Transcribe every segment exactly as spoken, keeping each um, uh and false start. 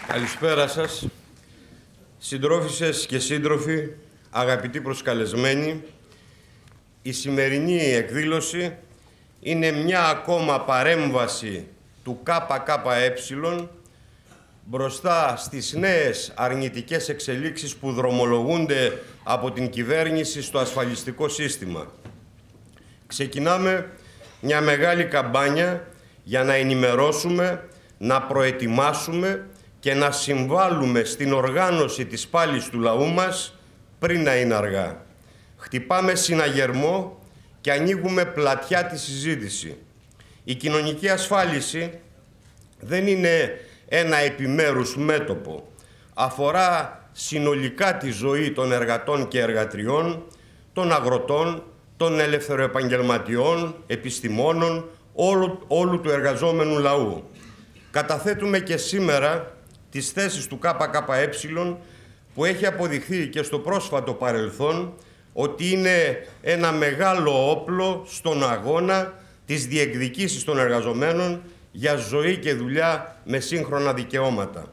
Καλησπέρα σας, συντρόφισσες και σύντροφοι, αγαπητοί προσκαλεσμένοι. Η σημερινή εκδήλωση είναι μια ακόμα παρέμβαση του ΚΚΕ μπροστά στις νέες αρνητικές εξελίξεις που δρομολογούνται από την κυβέρνηση στο ασφαλιστικό σύστημα. Ξεκινάμε μια μεγάλη καμπάνια για να ενημερώσουμε, να προετοιμάσουμε και να συμβάλλουμε στην οργάνωση της πάλης του λαού μας πριν να είναι αργά. Χτυπάμε συναγερμό και ανοίγουμε πλατιά τη συζήτηση. Η κοινωνική ασφάλιση δεν είναι ένα επιμέρους μέτωπο. Αφορά συνολικά τη ζωή των εργατών και εργατριών, των αγροτών, των ελευθεροεπαγγελματιών, επιστημόνων, όλου, όλου του εργαζόμενου λαού. Καταθέτουμε και σήμερα τις θέσεις του ΚΚΕ που έχει αποδειχθεί και στο πρόσφατο παρελθόν ότι είναι ένα μεγάλο όπλο στον αγώνα της διεκδικήσης των εργαζομένων για ζωή και δουλειά με σύγχρονα δικαιώματα.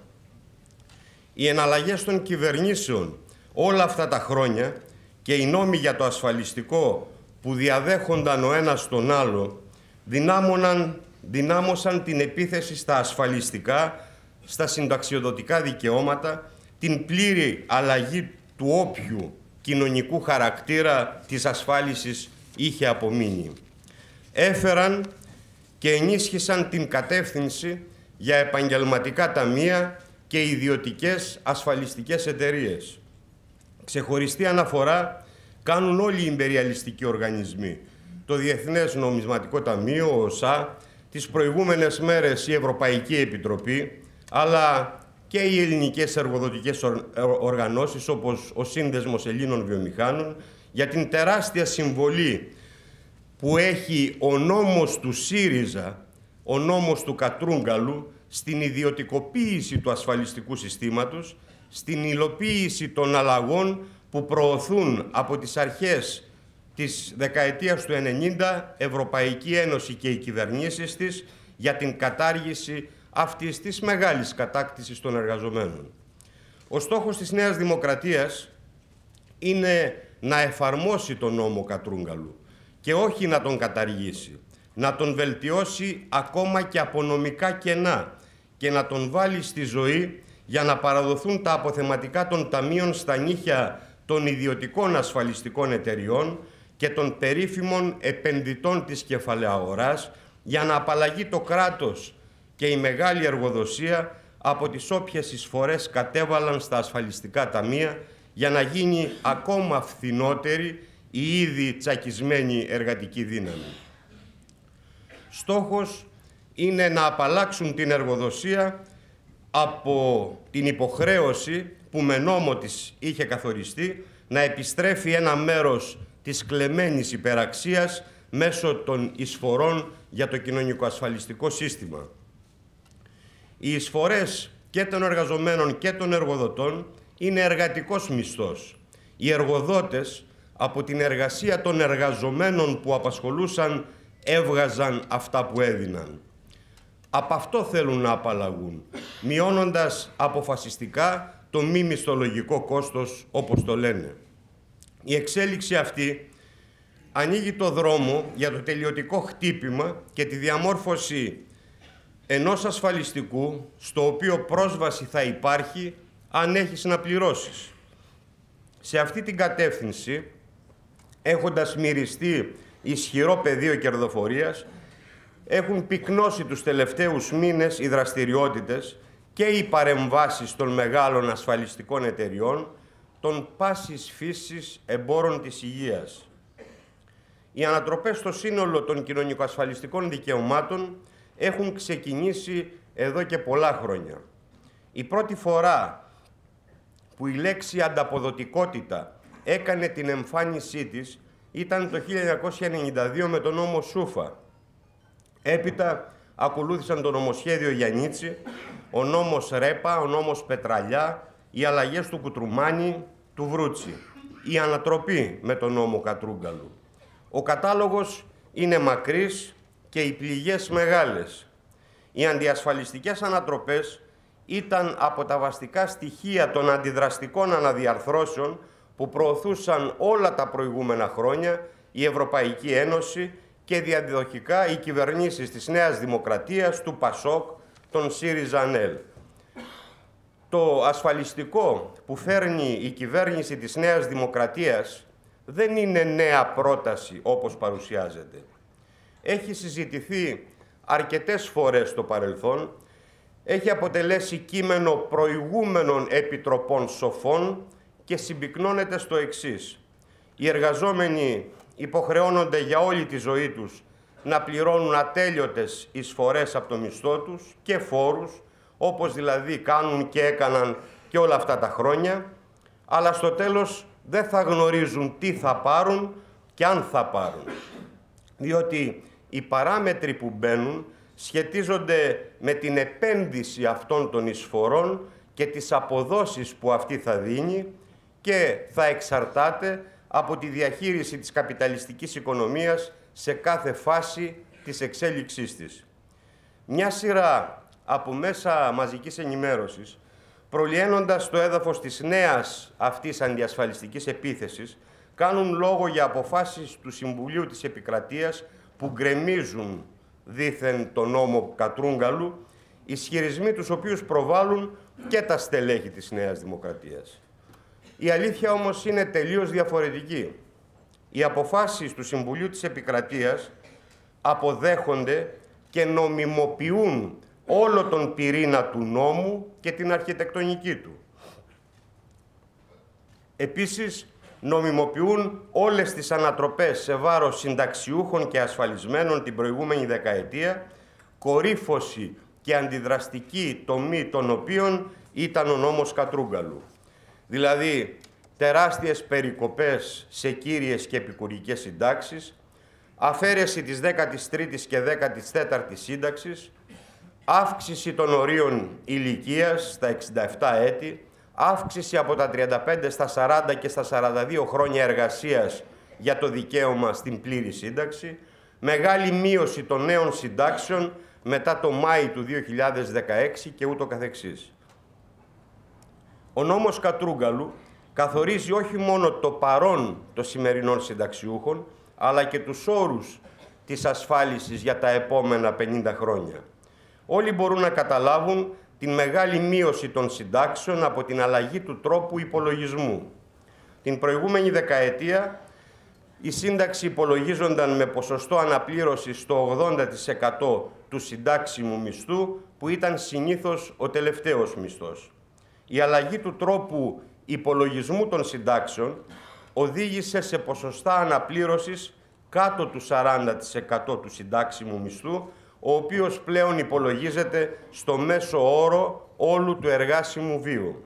Οι εναλλαγές των κυβερνήσεων όλα αυτά τα χρόνια και οι νόμοι για το ασφαλιστικό που διαδέχονταν ο ένας τον άλλο δυνάμωναν, δυνάμωσαν την επίθεση στα ασφαλιστικά, στα συνταξιοδοτικά δικαιώματα, την πλήρη αλλαγή του όποιου κοινωνικού χαρακτήρα της ασφάλισης είχε απομείνει. Έφεραν και ενίσχυσαν την κατεύθυνση για επαγγελματικά ταμεία και ιδιωτικές ασφαλιστικές εταιρείες. Ξεχωριστή αναφορά κάνουν όλοι οι ιμπεριαλιστικοί οργανισμοί. Το Διεθνές Νομισματικό Ταμείο, ο ΩΣΑ, τις προηγούμενες μέρες η Ευρωπαϊκή Επιτροπή, αλλά και οι ελληνικές εργοδοτικές οργανώσεις όπως ο Σύνδεσμος Ελλήνων Βιομηχάνων, για την τεράστια συμβολή που έχει ο νόμος του ΣΥΡΙΖΑ, ο νόμος του Κατρούγκαλου, στην ιδιωτικοποίηση του ασφαλιστικού συστήματος, στην υλοποίηση των αλλαγών που προωθούν από τις αρχές της δεκαετίας του ενενήντα Ευρωπαϊκή Ένωση και οι κυβερνήσεις της για την κατάργηση αυτής της μεγάλης κατάκτησης των εργαζομένων. Ο στόχος της Νέας Δημοκρατίας είναι να εφαρμόσει τον νόμο Κατρούγκαλου και όχι να τον καταργήσει, να τον βελτιώσει ακόμα και από νομικά κενά και να τον βάλει στη ζωή για να παραδοθούν τα αποθεματικά των ταμείων στα νύχια των ιδιωτικών ασφαλιστικών εταιριών και των περίφημων επενδυτών της κεφαλαίου-αγοράς για να απαλλαγεί το κράτος και η μεγάλη εργοδοσία από τις όποιες εισφορές κατέβαλαν στα ασφαλιστικά ταμεία για να γίνει ακόμα φθηνότερη η ήδη τσακισμένη εργατική δύναμη. Στόχος είναι να απαλλάξουν την εργοδοσία από την υποχρέωση που με νόμο της είχε καθοριστεί να επιστρέφει ένα μέρος της κλεμμένης υπεραξίας μέσω των εισφορών για το κοινωνικοασφαλιστικό σύστημα. Οι εισφορές και των εργαζομένων και των εργοδοτών είναι εργατικός μισθός. Οι εργοδότες από την εργασία των εργαζομένων που απασχολούσαν έβγαζαν αυτά που έδιναν. Από αυτό θέλουν να απαλλαγούν, μειώνοντας αποφασιστικά το μη μισθολογικό κόστος, όπως το λένε. Η εξέλιξη αυτή ανοίγει το δρόμο για το τελειωτικό χτύπημα και τη διαμόρφωση ενός ασφαλιστικού, στο οποίο πρόσβαση θα υπάρχει αν έχεις να πληρώσεις. Σε αυτή την κατεύθυνση, έχοντας μυριστεί ισχυρό πεδίο κερδοφορίας, έχουν πυκνώσει τους τελευταίους μήνες οι δραστηριότητες και οι παρεμβάσεις των μεγάλων ασφαλιστικών εταιριών, των πάσης φύσης εμπόρων της υγείας. Οι ανατροπές στο σύνολο των κοινωνικοασφαλιστικών δικαιωμάτων έχουν ξεκινήσει εδώ και πολλά χρόνια. Η πρώτη φορά που η λέξη ανταποδοτικότητα έκανε την εμφάνισή της ήταν το χίλια εννιακόσια ενενήντα δύο με τον νόμο Σούφα. Έπειτα ακολούθησαν το νομοσχέδιο Γιαννίτση, ο νόμος Ρέπα, ο νόμος Πετραλιά, οι αλλαγές του Κουτρουμάνη, του Βρούτσι, η ανατροπή με τον νόμο Κατρούγκαλου. Ο κατάλογος είναι μακρύς και οι πληγές μεγάλες. Οι αντιασφαλιστικές ανατροπές ήταν από τα βασικά στοιχεία των αντιδραστικών αναδιαρθρώσεων που προωθούσαν όλα τα προηγούμενα χρόνια η Ευρωπαϊκή Ένωση και διαδοχικά οι κυβερνήσεις της Νέας Δημοκρατίας, του Πασόκ, των ΣΥΡΙΖΑ-ΝΕΛ. Το ασφαλιστικό που φέρνει η κυβέρνηση της Νέας Δημοκρατίας δεν είναι νέα πρόταση όπως παρουσιάζεται. Έχει συζητηθεί αρκετές φορές στο παρελθόν, έχει αποτελέσει κείμενο προηγούμενων επιτροπών σοφών και συμπυκνώνεται στο εξής. Οι εργαζόμενοι υποχρεώνονται για όλη τη ζωή τους να πληρώνουν ατέλειωτες εισφορές από το μισθό τους και φόρους, όπως δηλαδή κάνουν και έκαναν και όλα αυτά τα χρόνια, αλλά στο τέλος δεν θα γνωρίζουν τι θα πάρουν και αν θα πάρουν. Διότι οι παράμετροι που μπαίνουν σχετίζονται με την επένδυση αυτών των εισφορών και τις αποδόσεις που αυτή θα δίνει και θα εξαρτάται από τη διαχείριση της καπιταλιστικής οικονομίας σε κάθε φάση της εξέλιξής της. Μια σειρά από μέσα μαζικής ενημέρωσης, προλυαίνοντας το έδαφος της νέας αυτής αντιασφαλιστικής επίθεσης, κάνουν λόγο για αποφάσεις του Συμβουλίου της Επικρατείας που γκρεμίζουν δήθεν τον νόμο Κατρούγκαλου, ισχυρισμοί τους οποίους προβάλλουν και τα στελέχη της Νέας Δημοκρατίας. Η αλήθεια όμως είναι τελείως διαφορετική. Οι αποφάσεις του Συμβουλίου της Επικρατείας αποδέχονται και νομιμοποιούν όλο τον πυρήνα του νόμου και την αρχιτεκτονική του. Επίσης, νομιμοποιούν όλες τις ανατροπές σε βάρος συνταξιούχων και ασφαλισμένων την προηγούμενη δεκαετία, κορύφωση και αντιδραστική τομή των οποίων ήταν ο νόμος Κατρούγκαλου. Δηλαδή, τεράστιες περικοπές σε κύριες και επικουρικές συντάξεις, αφαίρεση της δέκατης τρίτης και δέκατης τέταρτης σύνταξης, αύξηση των ορίων ηλικίας στα εξήντα επτά έτη, αύξηση από τα τριάντα πέντε στα σαράντα και στα σαράντα δύο χρόνια εργασίας για το δικαίωμα στην πλήρη σύνταξη, μεγάλη μείωση των νέων συντάξεων μετά το Μάη του δύο χιλιάδες δεκαέξι και ούτω καθεξής. Ο νόμος Κατρούγκαλου καθορίζει όχι μόνο το παρόν των σημερινών συνταξιούχων, αλλά και τους όρους της ασφάλισης για τα επόμενα πενήντα χρόνια. Όλοι μπορούν να καταλάβουν την μεγάλη μείωση των συντάξεων από την αλλαγή του τρόπου υπολογισμού. Την προηγούμενη δεκαετία η σύνταξη υπολογίζονταν με ποσοστό αναπλήρωσης στο ογδόντα τοις εκατό του συντάξιμου μισθού, που ήταν συνήθως ο τελευταίος μισθός. Η αλλαγή του τρόπου υπολογισμού των συντάξεων οδήγησε σε ποσοστά αναπλήρωσης κάτω του σαράντα τοις εκατό του συντάξιμου μισθού, ο οποίος πλέον υπολογίζεται στο μέσο όρο όλου του εργάσιμου βίου.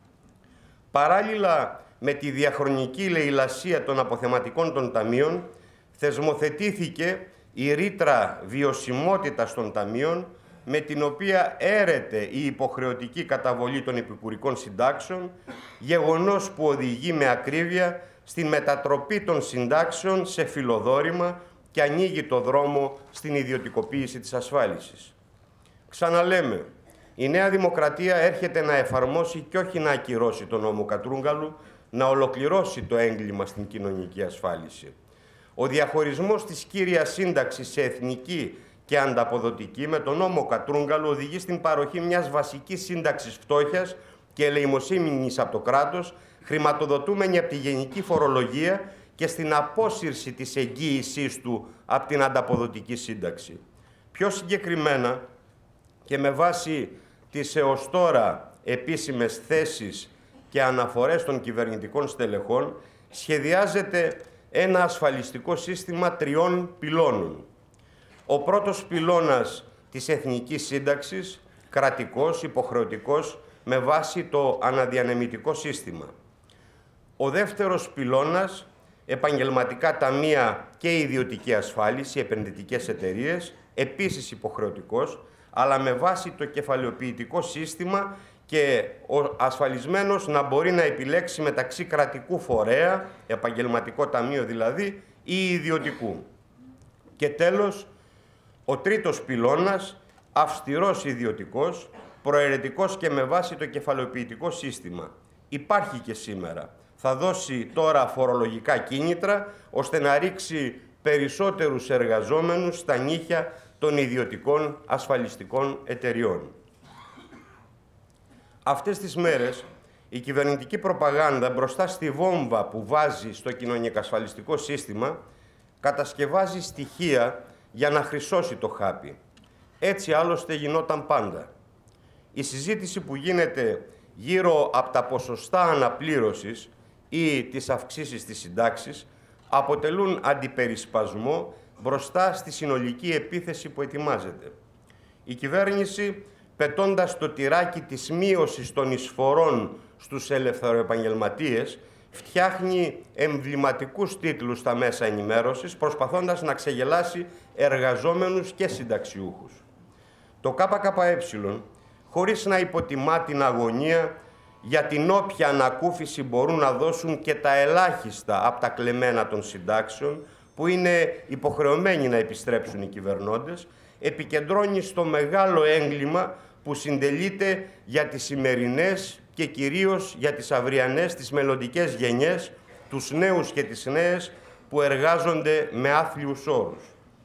Παράλληλα με τη διαχρονική λεηλασία των αποθεματικών των ταμείων, θεσμοθετήθηκε η ρήτρα βιωσιμότητας των ταμείων, με την οποία έρεται η υποχρεωτική καταβολή των επικουρικών συντάξεων, γεγονός που οδηγεί με ακρίβεια στην μετατροπή των συντάξεων σε φιλοδόρημα και ανοίγει το δρόμο στην ιδιωτικοποίηση της ασφάλισης. Ξαναλέμε, η Νέα Δημοκρατία έρχεται να εφαρμόσει και όχι να ακυρώσει τον νόμο Κατρούγκαλου, να ολοκληρώσει το έγκλημα στην κοινωνική ασφάλιση. Ο διαχωρισμός της κύριας σύνταξης σε εθνική και ανταποδοτική με τον νόμο Κατρούγκαλου οδηγεί στην παροχή μιας βασικής σύνταξης φτώχειας και ελεημοσύνης από το κράτος, χρηματοδοτούμενη από τη γενική φορολογία, και στην απόσυρση της εγγύησής του από την ανταποδοτική σύνταξη. Πιο συγκεκριμένα και με βάση τις έως τώρα επίσημες θέσεις και αναφορές των κυβερνητικών στελεχών, σχεδιάζεται ένα ασφαλιστικό σύστημα τριών πυλώνων. Ο πρώτος πυλώνας της εθνικής σύνταξης, κρατικός, υποχρεωτικός, με βάση το αναδιανεμητικό σύστημα. Ο δεύτερος πυλώνας, επαγγελματικά ταμεία και ιδιωτική ασφάλιση, επενδυτικές εταιρείες, επίσης υποχρεωτικός, αλλά με βάση το κεφαλαιοποιητικό σύστημα και ο ασφαλισμένος να μπορεί να επιλέξει μεταξύ κρατικού φορέα, επαγγελματικό ταμείο δηλαδή, ή ιδιωτικού. Και τέλος, ο τρίτος πυλώνας, αυστηρός ιδιωτικός, προαιρετικός και με βάση το κεφαλαιοποιητικό σύστημα. Υπάρχει και σήμερα. Θα δώσει τώρα φορολογικά κίνητρα, ώστε να ρίξει περισσότερους εργαζόμενους στα νύχια των ιδιωτικών ασφαλιστικών εταιριών. Αυτές τις μέρες, η κυβερνητική προπαγάνδα μπροστά στη βόμβα που βάζει στο κοινωνικοασφαλιστικό σύστημα κατασκευάζει στοιχεία για να χρυσώσει το χάπι. Έτσι άλλωστε γινόταν πάντα. Η συζήτηση που γίνεται γύρω από τα ποσοστά αναπλήρωσης ή τις αυξήσεις της συντάξης αποτελούν αντιπερισπασμό μπροστά στη συνολική επίθεση που ετοιμάζεται. Η κυβέρνηση, πετώντας το τυράκι της μείωσης των εισφορών στους ελευθεροεπαγγελματίες, φτιάχνει εμβληματικούς τίτλους στα μέσα ενημέρωσης, προσπαθώντας να ξεγελάσει εργαζόμενους και συνταξιούχους. Το ΚΚΕ, χωρίς να υποτιμά την αγωνία για την όποια ανακούφιση μπορούν να δώσουν και τα ελάχιστα από τα κλεμμένα των συντάξεων, που είναι υποχρεωμένοι να επιστρέψουν οι κυβερνώντες, επικεντρώνει στο μεγάλο έγκλημα που συντελείται για τις σημερινές και κυρίως για τις αυριανές, τις μελλοντικές γενιές, τους νέους και τις νέες που εργάζονται με άθλιους όρους.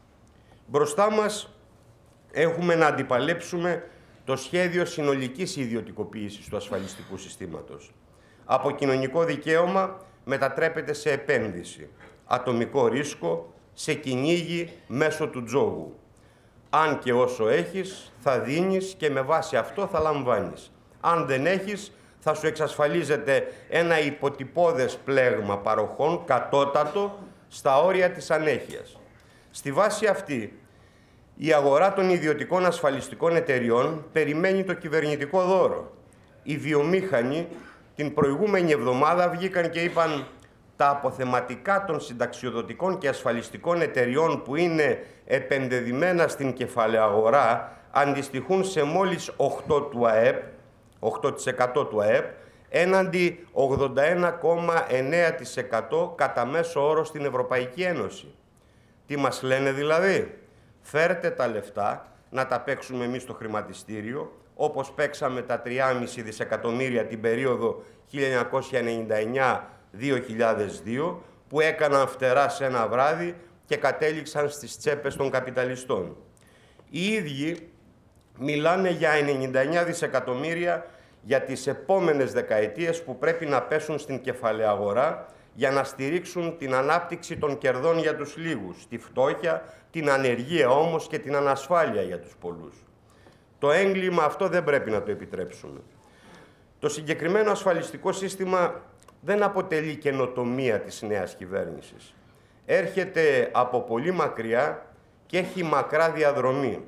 Μπροστά μας έχουμε να αντιπαλέψουμε το σχέδιο συνολικής ιδιωτικοποίησης του ασφαλιστικού συστήματος. Από κοινωνικό δικαίωμα μετατρέπεται σε επένδυση, ατομικό ρίσκο, σε κυνήγι μέσω του τζόγου. Αν και όσο έχεις, θα δίνεις και με βάση αυτό θα λαμβάνεις. Αν δεν έχεις, θα σου εξασφαλίζεται ένα υποτυπώδες πλέγμα παροχών, κατώτατο, στα όρια της ανέχειας. Στη βάση αυτή, η αγορά των ιδιωτικών ασφαλιστικών εταιριών περιμένει το κυβερνητικό δώρο. Οι βιομήχανοι την προηγούμενη εβδομάδα βγήκαν και είπαν τα αποθεματικά των συνταξιοδοτικών και ασφαλιστικών εταιριών που είναι επενδεδημένα στην κεφαλαία αγορά αντιστοιχούν σε μόλις οκτώ του ΑΕΠ, οκτώ τοις εκατό του ΑΕΠ, έναντι ογδόντα ένα κόμμα εννέα τοις εκατό κατά μέσο όρο στην Ευρωπαϊκή Ένωση. Τι μας λένε δηλαδή? Φέρτε τα λεφτά να τα παίξουμε εμείς στο χρηματιστήριο, όπως παίξαμε τα τρία κόμμα πέντε δισεκατομμύρια την περίοδο χίλια εννιακόσια ενενήντα εννιά δύο χιλιάδες δύο, που έκαναν φτερά σε ένα βράδυ και κατέληξαν στις τσέπες των καπιταλιστών. Οι ίδιοι μιλάνε για ενενήντα εννιά δισεκατομμύρια για τις επόμενες δεκαετίες που πρέπει να πέσουν στην κεφαλαία αγορά για να στηρίξουν την ανάπτυξη των κερδών για τους λίγους, τη φτώχεια, την ανεργία όμως και την ανασφάλεια για τους πολλούς. Το έγκλημα αυτό δεν πρέπει να το επιτρέψουμε. Το συγκεκριμένο ασφαλιστικό σύστημα δεν αποτελεί καινοτομία της νέας κυβέρνησης. Έρχεται από πολύ μακριά και έχει μακρά διαδρομή.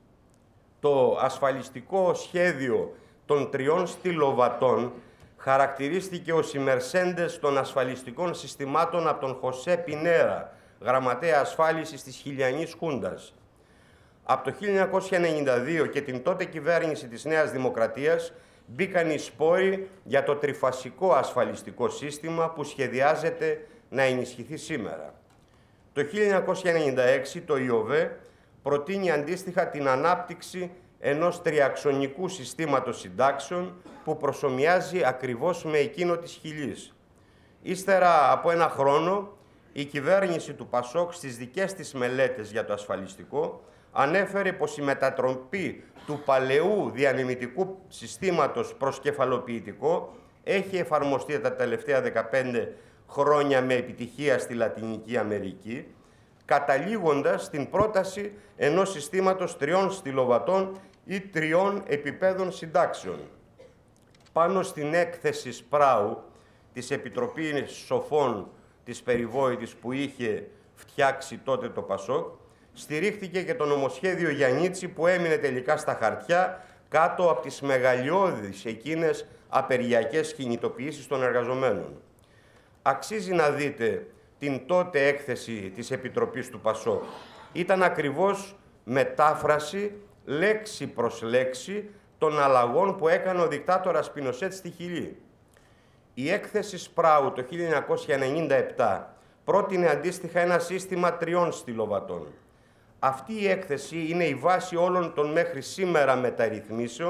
Το ασφαλιστικό σχέδιο των τριών στυλοβατών χαρακτηρίστηκε ως οι μερσέντες των ασφαλιστικών συστημάτων από τον Χωσέ Πινέρα, γραμματέα ασφάλισης της Χιλιανής Χούντας. Από το χίλια εννιακόσια ενενήντα δύο και την τότε κυβέρνηση της Νέας Δημοκρατίας μπήκαν οι σπόροι για το τριφασικό ασφαλιστικό σύστημα που σχεδιάζεται να ενισχυθεί σήμερα. Το χίλια εννιακόσια ενενήντα έξι το ΙΟΒΕ προτείνει αντίστοιχα την ανάπτυξη ενός τριαξονικού συστήματος συντάξεων που προσομοιάζει ακριβώς με εκείνο της Χιλής. Ύστερα από ένα χρόνο, η κυβέρνηση του Πασόκ στις δικές της μελέτες για το ασφαλιστικό ανέφερε πως η μετατροπή του παλαιού διανεμητικού συστήματος προς κεφαλοποιητικό έχει εφαρμοστεί τα τελευταία δεκαπέντε χρόνια με επιτυχία στη Λατινική Αμερική, καταλήγοντας στην πρόταση ενός συστήματος τριών στυλοβατών ή τριών επιπέδων συντάξεων. Πάνω στην έκθεση Σπράου της Επιτροπής Σοφών της Περιβόητης που είχε φτιάξει τότε το Πασόκ, στηρίχθηκε και το νομοσχέδιο Γιαννίτσι που έμεινε τελικά στα χαρτιά κάτω από τις μεγαλειώδεις εκείνες απεργιακές κινητοποιήσεις των εργαζομένων. Αξίζει να δείτε την τότε έκθεση της Επιτροπής του Πασόκ. Ήταν ακριβώς μετάφραση λέξη προς λέξη των αλλαγών που έκανε ο δικτάτορας Πινοσέτ στη Χιλή. Η έκθεση Σπράου το χίλια εννιακόσια ενενήντα επτά πρότεινε αντίστοιχα ένα σύστημα τριών στυλοβατών. Αυτή η έκθεση είναι η βάση όλων των μέχρι σήμερα μεταρρυθμίσεων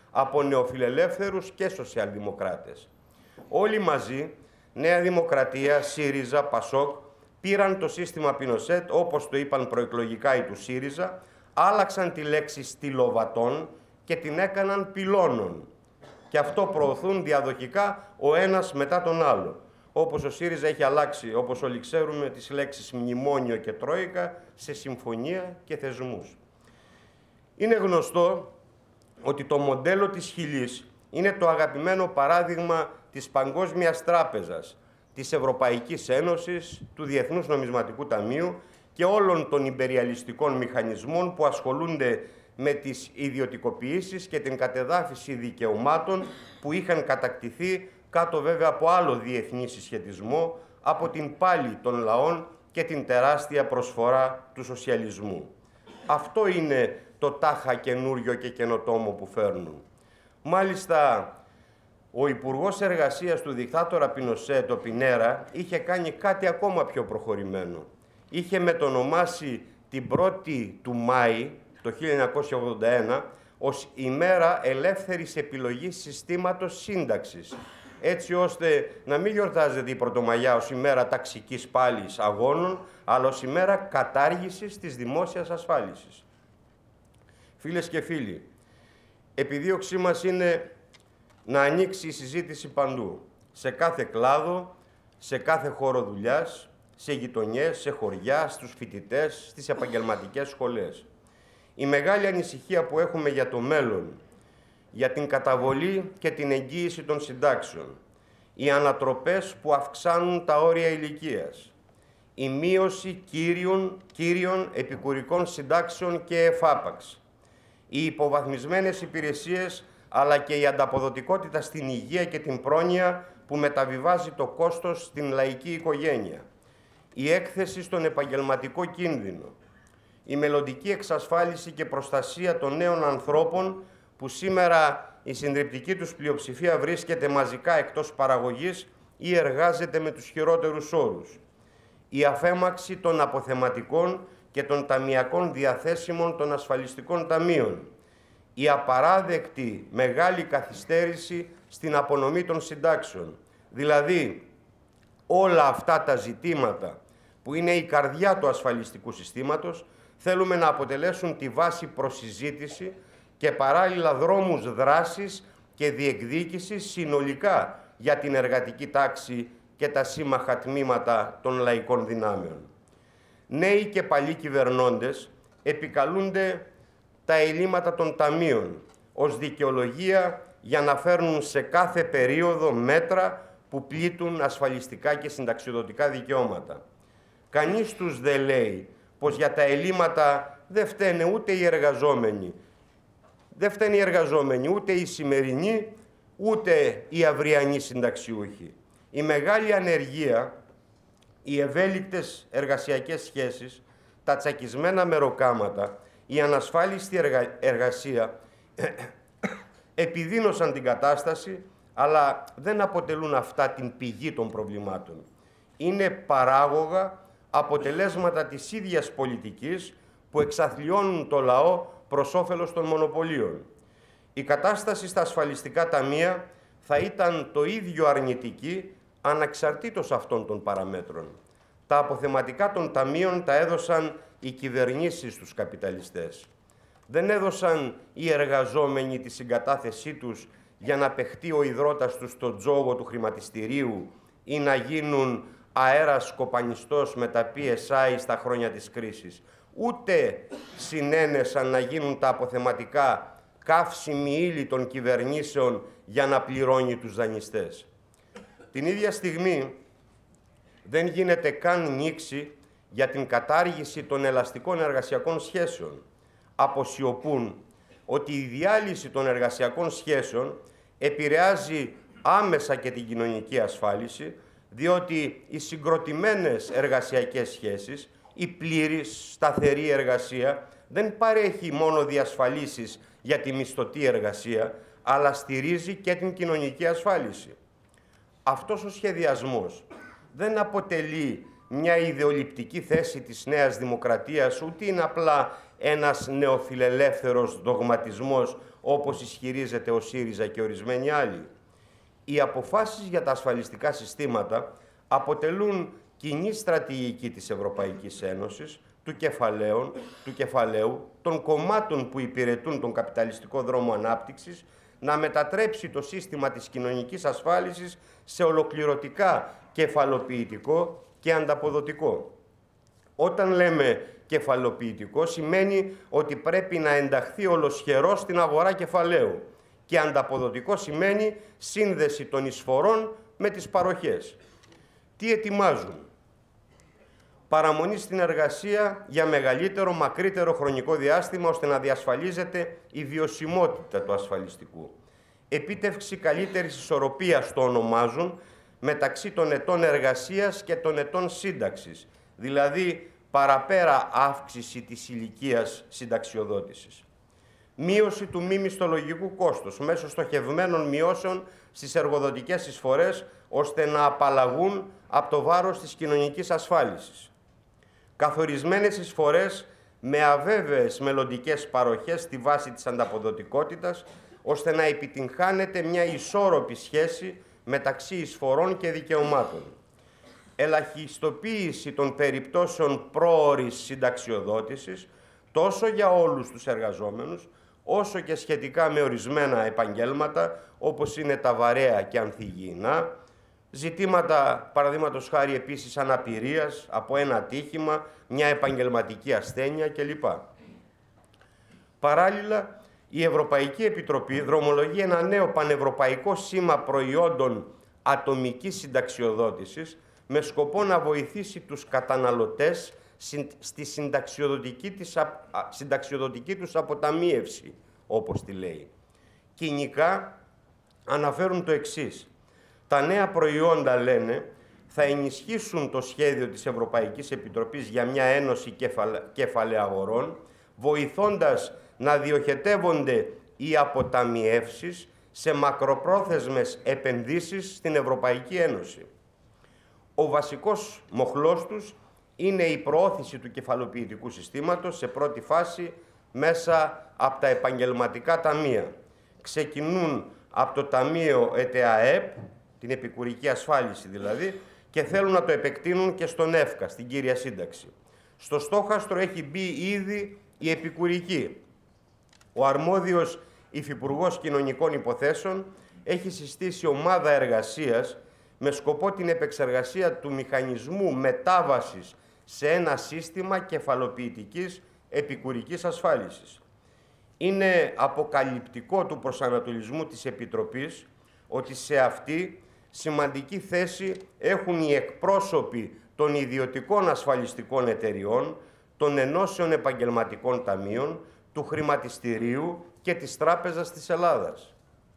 από νεοφιλελεύθερους και σοσιαλδημοκράτες. Όλοι μαζί, Νέα Δημοκρατία, ΣΥΡΙΖΑ, ΠΑΣΟΚ, πήραν το σύστημα Πινοσέτ, όπως το είπαν προεκλογικά οι του ΣΥΡΙΖΑ, άλλαξαν τη λέξη στυλοβατών και την έκαναν πυλώνων. Και αυτό προωθούν διαδοχικά ο ένας μετά τον άλλο. Όπως ο ΣΥΡΙΖΑ έχει αλλάξει, όπως όλοι ξέρουμε, τις λέξεις μνημόνιο και τρόικα σε συμφωνία και θεσμούς. Είναι γνωστό ότι το μοντέλο της Χιλής είναι το αγαπημένο παράδειγμα της Παγκόσμιας Τράπεζας, της Ευρωπαϊκής Ένωσης, του Διεθνούς Νομισματικού Ταμείου και όλων των ιμπεριαλιστικών μηχανισμών που ασχολούνται με τις ιδιωτικοποιήσεις και την κατεδάφιση δικαιωμάτων που είχαν κατακτηθεί κάτω βέβαια από άλλο διεθνή συσχετισμό, από την πάλη των λαών και την τεράστια προσφορά του σοσιαλισμού. Αυτό είναι το τάχα καινούριο και καινοτόμο που φέρνουν. Μάλιστα, ο Υπουργός Εργασίας του δικτάτορα Πινοσέτ, ο Πινέρα, είχε κάνει κάτι ακόμα πιο προχωρημένο. Είχε μετονομάσει την πρώτη του Μάη, το χίλια εννιακόσια ογδόντα ένα, ως ημέρα ελεύθερης επιλογής συστήματος σύνταξης, έτσι ώστε να μην γιορτάζεται η Πρωτομαγιά ως ημέρα ταξικής πάλης αγώνων, αλλά ως ημέρα κατάργησης της δημόσιας ασφάλισης. Φίλες και φίλοι, επιδίωξή μας είναι να ανοίξει η συζήτηση παντού, σε κάθε κλάδο, σε κάθε χώρο δουλειάς, σε γειτονιές, σε χωριά, στους φοιτητές, στις επαγγελματικές σχολές. Η μεγάλη ανησυχία που έχουμε για το μέλλον, για την καταβολή και την εγγύηση των συντάξεων, οι ανατροπές που αυξάνουν τα όρια ηλικίας, η μείωση κύριων, κύριων επικουρικών συντάξεων και εφάπαξ, οι υποβαθμισμένες υπηρεσίες αλλά και η ανταποδοτικότητα στην υγεία και την πρόνοια που μεταβιβάζει το κόστος στην λαϊκή οικογένεια, η έκθεση στον επαγγελματικό κίνδυνο, η μελλοντική εξασφάλιση και προστασία των νέων ανθρώπων που σήμερα η συντριπτική τους πλειοψηφία βρίσκεται μαζικά εκτός παραγωγής ή εργάζεται με τους χειρότερους όρους, η αφέμαξη των αποθεματικών και των ταμιακών διαθέσιμων των ασφαλιστικών ταμείων, η απαράδεκτη μεγάλη καθυστέρηση στην απονομή των συντάξεων. Δηλαδή, όλα αυτά τα ζητήματα που είναι η καρδιά του ασφαλιστικού συστήματος θέλουμε να αποτελέσουν τη βάση προσυζήτηση και παράλληλα δρόμους δράσης και διεκδίκησης συνολικά για την εργατική τάξη και τα σύμμαχα τμήματα των λαϊκών δυνάμεων. Νέοι και παλιοί κυβερνώντες επικαλούνται τα ελλείμματα των ταμείων ως δικαιολογία για να φέρνουν σε κάθε περίοδο μέτρα που πλήττουν ασφαλιστικά και συνταξιοδοτικά δικαιώματα. Κανείς τους δεν λέει πως για τα ελλείμματα δεν φταίνε ούτε οι εργαζόμενοι, δεν φταίνουν οι εργαζόμενοι, ούτε οι σημερινοί, ούτε οι αυριανοί συνταξιούχοι. Η μεγάλη ανεργία, οι ευέλικτες εργασιακές σχέσεις, τα τσακισμένα μεροκάματα, η ανασφάλιστη εργα... εργασία επιδίνωσαν την κατάσταση, αλλά δεν αποτελούν αυτά την πηγή των προβλημάτων. Είναι παράγωγα αποτελέσματα της ίδιας πολιτικής που εξαθλιώνουν το λαό προς όφελος των μονοπωλίων. Η κατάσταση στα ασφαλιστικά ταμεία θα ήταν το ίδιο αρνητική αναξαρτήτως αυτών των παραμέτρων. Τα αποθεματικά των ταμείων τα έδωσαν οι κυβερνήσεις στους καπιταλιστές. Δεν έδωσαν οι εργαζόμενοι τη συγκατάθεσή τους για να παιχτεί ο ιδρώτας τους στο τζόγο του χρηματιστηρίου ή να γίνουν αέρας κοπανιστός με τα πι ες άι στα χρόνια της κρίσης. Ούτε συνένεσαν να γίνουν τα αποθεματικά καύσιμη ύλη των κυβερνήσεων για να πληρώνει τους δανειστές. Την ίδια στιγμή δεν γίνεται καν νήξη για την κατάργηση των ελαστικών εργασιακών σχέσεων. Αποσιωπούν ότι η διάλυση των εργασιακών σχέσεων επηρεάζει άμεσα και την κοινωνική ασφάλιση, διότι οι συγκροτημένες εργασιακές σχέσεις, η πλήρης σταθερή εργασία, δεν παρέχει μόνο διασφαλίσεις για τη μισθωτή εργασία, αλλά στηρίζει και την κοινωνική ασφάλιση. Αυτός ο σχεδιασμός δεν αποτελεί μια ιδεολειπτική θέση της Νέας Δημοκρατίας, ούτε είναι απλά ένας νεοφιλελεύθερος δογματισμός, όπως ισχυρίζεται ο ΣΥΡΙΖΑ και ορισμένοι άλλοι. Οι αποφάσεις για τα ασφαλιστικά συστήματα αποτελούν κοινή στρατηγική της Ευρωπαϊκής Ένωσης, του κεφαλαίου, του κεφαλαίου, των κομμάτων που υπηρετούν τον καπιταλιστικό δρόμο ανάπτυξης, να μετατρέψει το σύστημα της κοινωνικής ασφάλισης σε ολοκληρωτικά κεφαλοποιητικό και ανταποδοτικό. Όταν λέμε κεφαλοποιητικό, σημαίνει ότι πρέπει να ενταχθεί ολοσχερός στην αγορά κεφαλαίου, και ανταποδοτικό σημαίνει σύνδεση των εισφορών με τις παροχές. Τι ετοιμάζουν? Παραμονή στην εργασία για μεγαλύτερο, μακρύτερο χρονικό διάστημα, ώστε να διασφαλίζεται η βιωσιμότητα του ασφαλιστικού. Επίτευξη καλύτερης ισορροπίας το ονομάζουν μεταξύ των ετών εργασίας και των ετών σύνταξης, δηλαδή παραπέρα αύξηση της ηλικίας συνταξιοδότησης. Μείωση του μη μισθολογικού κόστους μέσω στοχευμένων μειώσεων στις εργοδοτικές εισφορές, ώστε να απαλλαγούν από το βάρος της κοινωνικής ασφάλισης. Καθορισμένες εισφορές με αβέβαιες μελλοντικές παροχές στη βάση της ανταποδοτικότητας, ώστε να επιτυγχάνεται μια ισόρροπη σχέση μεταξύ εισφορών και δικαιωμάτων. Ελαχιστοποίηση των περιπτώσεων πρόωρης συνταξιοδότησης, τόσο για όλους τους εργαζόμενους, όσο και σχετικά με ορισμένα επαγγέλματα, όπως είναι τα βαρέα και ανθυγιεινά, ζητήματα, παραδείγματος χάρη επίσης αναπηρίας, από ένα ατύχημα, μια επαγγελματική ασθένεια κλπ. Παράλληλα, η Ευρωπαϊκή Επιτροπή δρομολογεί ένα νέο πανευρωπαϊκό σήμα προϊόντων ατομικής συνταξιοδότησης, με σκοπό να βοηθήσει τους καταναλωτές στη συνταξιοδοτική, της, συνταξιοδοτική τους αποταμίευση, όπως τη λέει. Κοινικά αναφέρουν το εξής. Τα νέα προϊόντα, λένε, θα ενισχύσουν το σχέδιο της Ευρωπαϊκής Επιτροπής για μια ένωση κεφαλαιαγορών, βοηθώντας να διοχετεύονται οι αποταμιεύσεις σε μακροπρόθεσμες επενδύσεις στην Ευρωπαϊκή Ένωση. Ο βασικός μοχλός τους είναι η προώθηση του κεφαλοποιητικού συστήματος σε πρώτη φάση μέσα από τα επαγγελματικά ταμεία. Ξεκινούν από το Ταμείο ΕΤΕΑΕΠ, την επικουρική ασφάλιση δηλαδή, και θέλουν να το επεκτείνουν και στον ΕΦΚΑ, στην κύρια σύνταξη. Στο στόχαστρο έχει μπει ήδη η επικουρική. Ο αρμόδιος Υφυπουργός Κοινωνικών Υποθέσεων έχει συστήσει ομάδα εργασίας με σκοπό την επεξεργασία του μηχανισμού μετάβασης σε ένα σύστημα κεφαλοποιητικής επικουρικής ασφάλισης. Είναι αποκαλυπτικό του προσανατολισμού της Επιτροπής ότι σε αυτή σημαντική θέση έχουν οι εκπρόσωποι των ιδιωτικών ασφαλιστικών εταιριών, των ενώσεων επαγγελματικών ταμείων, του χρηματιστηρίου και της Τράπεζας της Ελλάδας.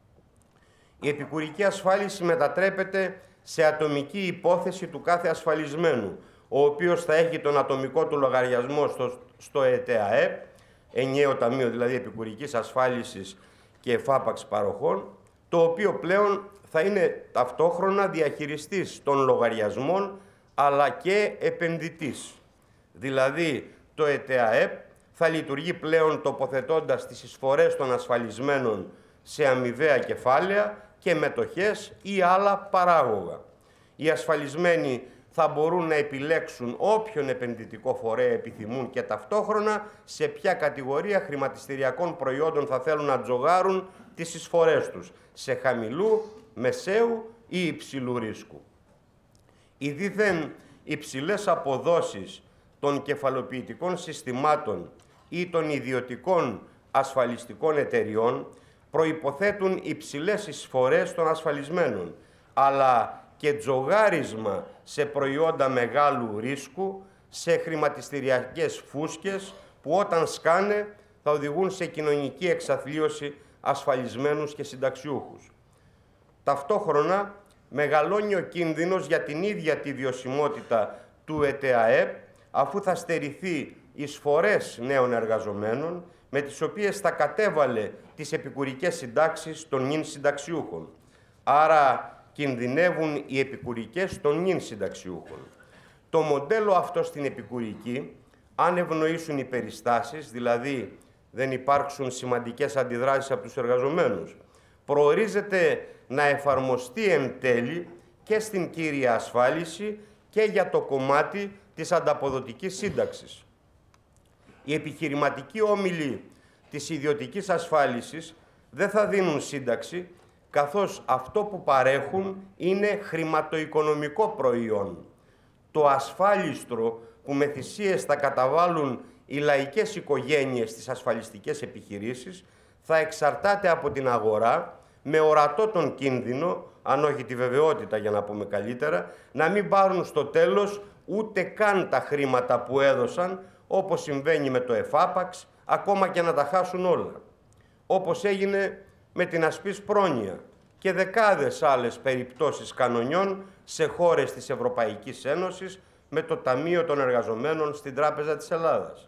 Η επικουρική ασφάλιση μετατρέπεται σε ατομική υπόθεση του κάθε ασφαλισμένου, ο οποίος θα έχει τον ατομικό του λογαριασμό στο, στο ΕΤΕΑΕΠ, ενιαίο ταμείο δηλαδή επικουρικής ασφάλισης και εφάπαξ παροχών, το οποίο πλέον θα είναι ταυτόχρονα διαχειριστής των λογαριασμών αλλά και επενδυτής. Δηλαδή το ΕΤΕΑΕΠ θα λειτουργεί πλέον τοποθετώντας τις εισφορές των ασφαλισμένων σε αμοιβαία κεφάλαια και μετοχές ή άλλα παράγωγα. Οι ασφαλισμένοι θα μπορούν να επιλέξουν όποιον επενδυτικό φορέα επιθυμούν και ταυτόχρονα σε ποια κατηγορία χρηματιστηριακών προϊόντων θα θέλουν να τζογάρουν τις εισφορές τους, σε χαμηλού, μεσαίου ή υψηλού ρίσκου. Οι δήθεν υψηλές αποδόσεις των κεφαλοποιητικών συστημάτων ή των ιδιωτικών ασφαλιστικών εταιριών προϋποθέτουν υψηλές εισφορές των ασφαλισμένων, αλλά και τζογάρισμα σε προϊόντα μεγάλου ρίσκου, σε χρηματιστηριακές φούσκες που όταν σκάνε θα οδηγούν σε κοινωνική εξαθλίωση ασφαλισμένους και συνταξιούχους. Ταυτόχρονα μεγαλώνει ο κίνδυνος για την ίδια τη βιωσιμότητα του ΕΤΕΑΕΠ, αφού θα στερηθεί εισφορές νέων εργαζομένων, με τις οποίες θα κατέβαλε τις επικουρικές συντάξεις των νυν συνταξιούχων. Άρα κινδυνεύουν οι επικουρικές των νυν συνταξιούχων. Το μοντέλο αυτό στην επικουρική, αν ευνοήσουν οι περιστάσεις, δηλαδή δεν υπάρξουν σημαντικές αντιδράσεις από τους εργαζομένους, προορίζεται να εφαρμοστεί εν τέλει και στην κύρια ασφάλιση και για το κομμάτι της ανταποδοτικής σύνταξης. Οι επιχειρηματικοί όμιλοι της ιδιωτικής ασφάλισης δεν θα δίνουν σύνταξη, καθώς αυτό που παρέχουν είναι χρηματοοικονομικό προϊόν. Το ασφάλιστρο που με θυσίες θα καταβάλουν οι λαϊκές οικογένειες στις ασφαλιστικές επιχειρήσεις θα εξαρτάται από την αγορά, με ορατό τον κίνδυνο, αν όχι τη βεβαιότητα για να πούμε καλύτερα, να μην πάρουν στο τέλος ούτε καν τα χρήματα που έδωσαν, όπως συμβαίνει με το εφάπαξ, ακόμα και να τα χάσουν όλα. Όπως έγινε με την ασπής πρόνοια και δεκάδες άλλες περιπτώσεις κανονιών σε χώρες της Ευρωπαϊκής Ένωσης με το Ταμείο των Εργαζομένων στην Τράπεζα της Ελλάδας.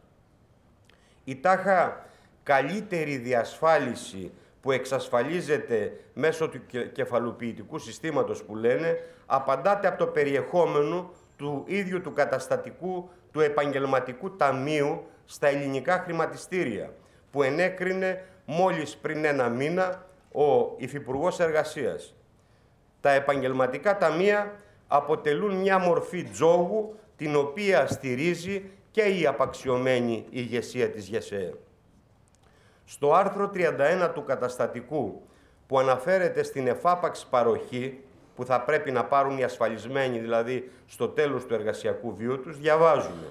Η τάχα καλύτερη διασφάλιση που εξασφαλίζεται μέσω του κεφαλοποιητικού συστήματος που λένε, απαντάται από το περιεχόμενο του ίδιου του καταστατικού του Επαγγελματικού Ταμείου στα ελληνικά χρηματιστήρια, που ενέκρινε μόλις πριν ένα μήνα ο Υφυπουργός Εργασίας. Τα επαγγελματικά ταμεία αποτελούν μια μορφή τζόγου, την οποία στηρίζει και η απαξιωμένη ηγεσία της ΓΕΣΕΕ. Στο άρθρο τριάντα ένα του καταστατικού, που αναφέρεται στην εφάπαξ παροχή, που θα πρέπει να πάρουν οι ασφαλισμένοι, δηλαδή στο τέλος του εργασιακού βίου τους, διαβάζουμε: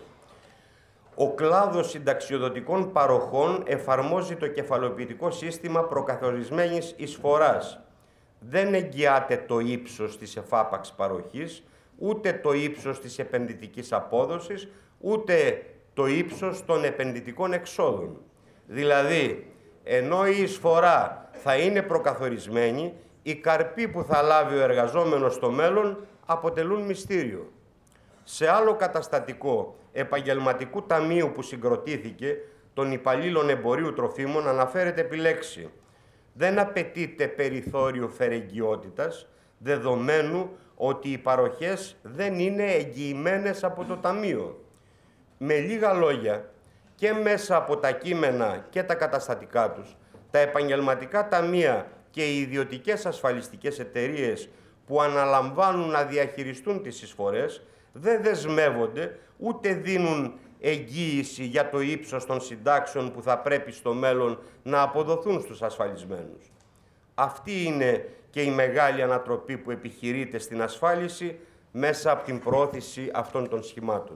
ο κλάδος συνταξιοδοτικών παροχών εφαρμόζει το κεφαλοποιητικό σύστημα προκαθορισμένης εισφοράς. Δεν εγγυάται το ύψος της εφάπαξ παροχής, ούτε το ύψος της επενδυτικής απόδοσης, ούτε το ύψος των επενδυτικών εξόδων. Δηλαδή, ενώ η εισφορά θα είναι προκαθορισμένη, οι καρποί που θα λάβει ο εργαζόμενος στο μέλλον αποτελούν μυστήριο. Σε άλλο καταστατικό επαγγελματικού ταμείου που συγκροτήθηκε των υπαλλήλων εμπορίου τροφίμων αναφέρεται επιλέξη: δεν απαιτείται περιθώριο φερεγγιότητας, δεδομένου ότι οι παροχές δεν είναι εγγυημένες από το Ταμείο. Με λίγα λόγια, και μέσα από τα κείμενα και τα καταστατικά τους, τα επαγγελματικά ταμεία και οι ιδιωτικές ασφαλιστικές εταιρείες που αναλαμβάνουν να διαχειριστούν τις εισφορές δεν δεσμεύονται ούτε δίνουν εγγύηση για το ύψος των συντάξεων που θα πρέπει στο μέλλον να αποδοθούν στους ασφαλισμένους. Αυτή είναι και η μεγάλη ανατροπή που επιχειρείται στην ασφάλιση μέσα από την προώθηση αυτών των σχημάτων.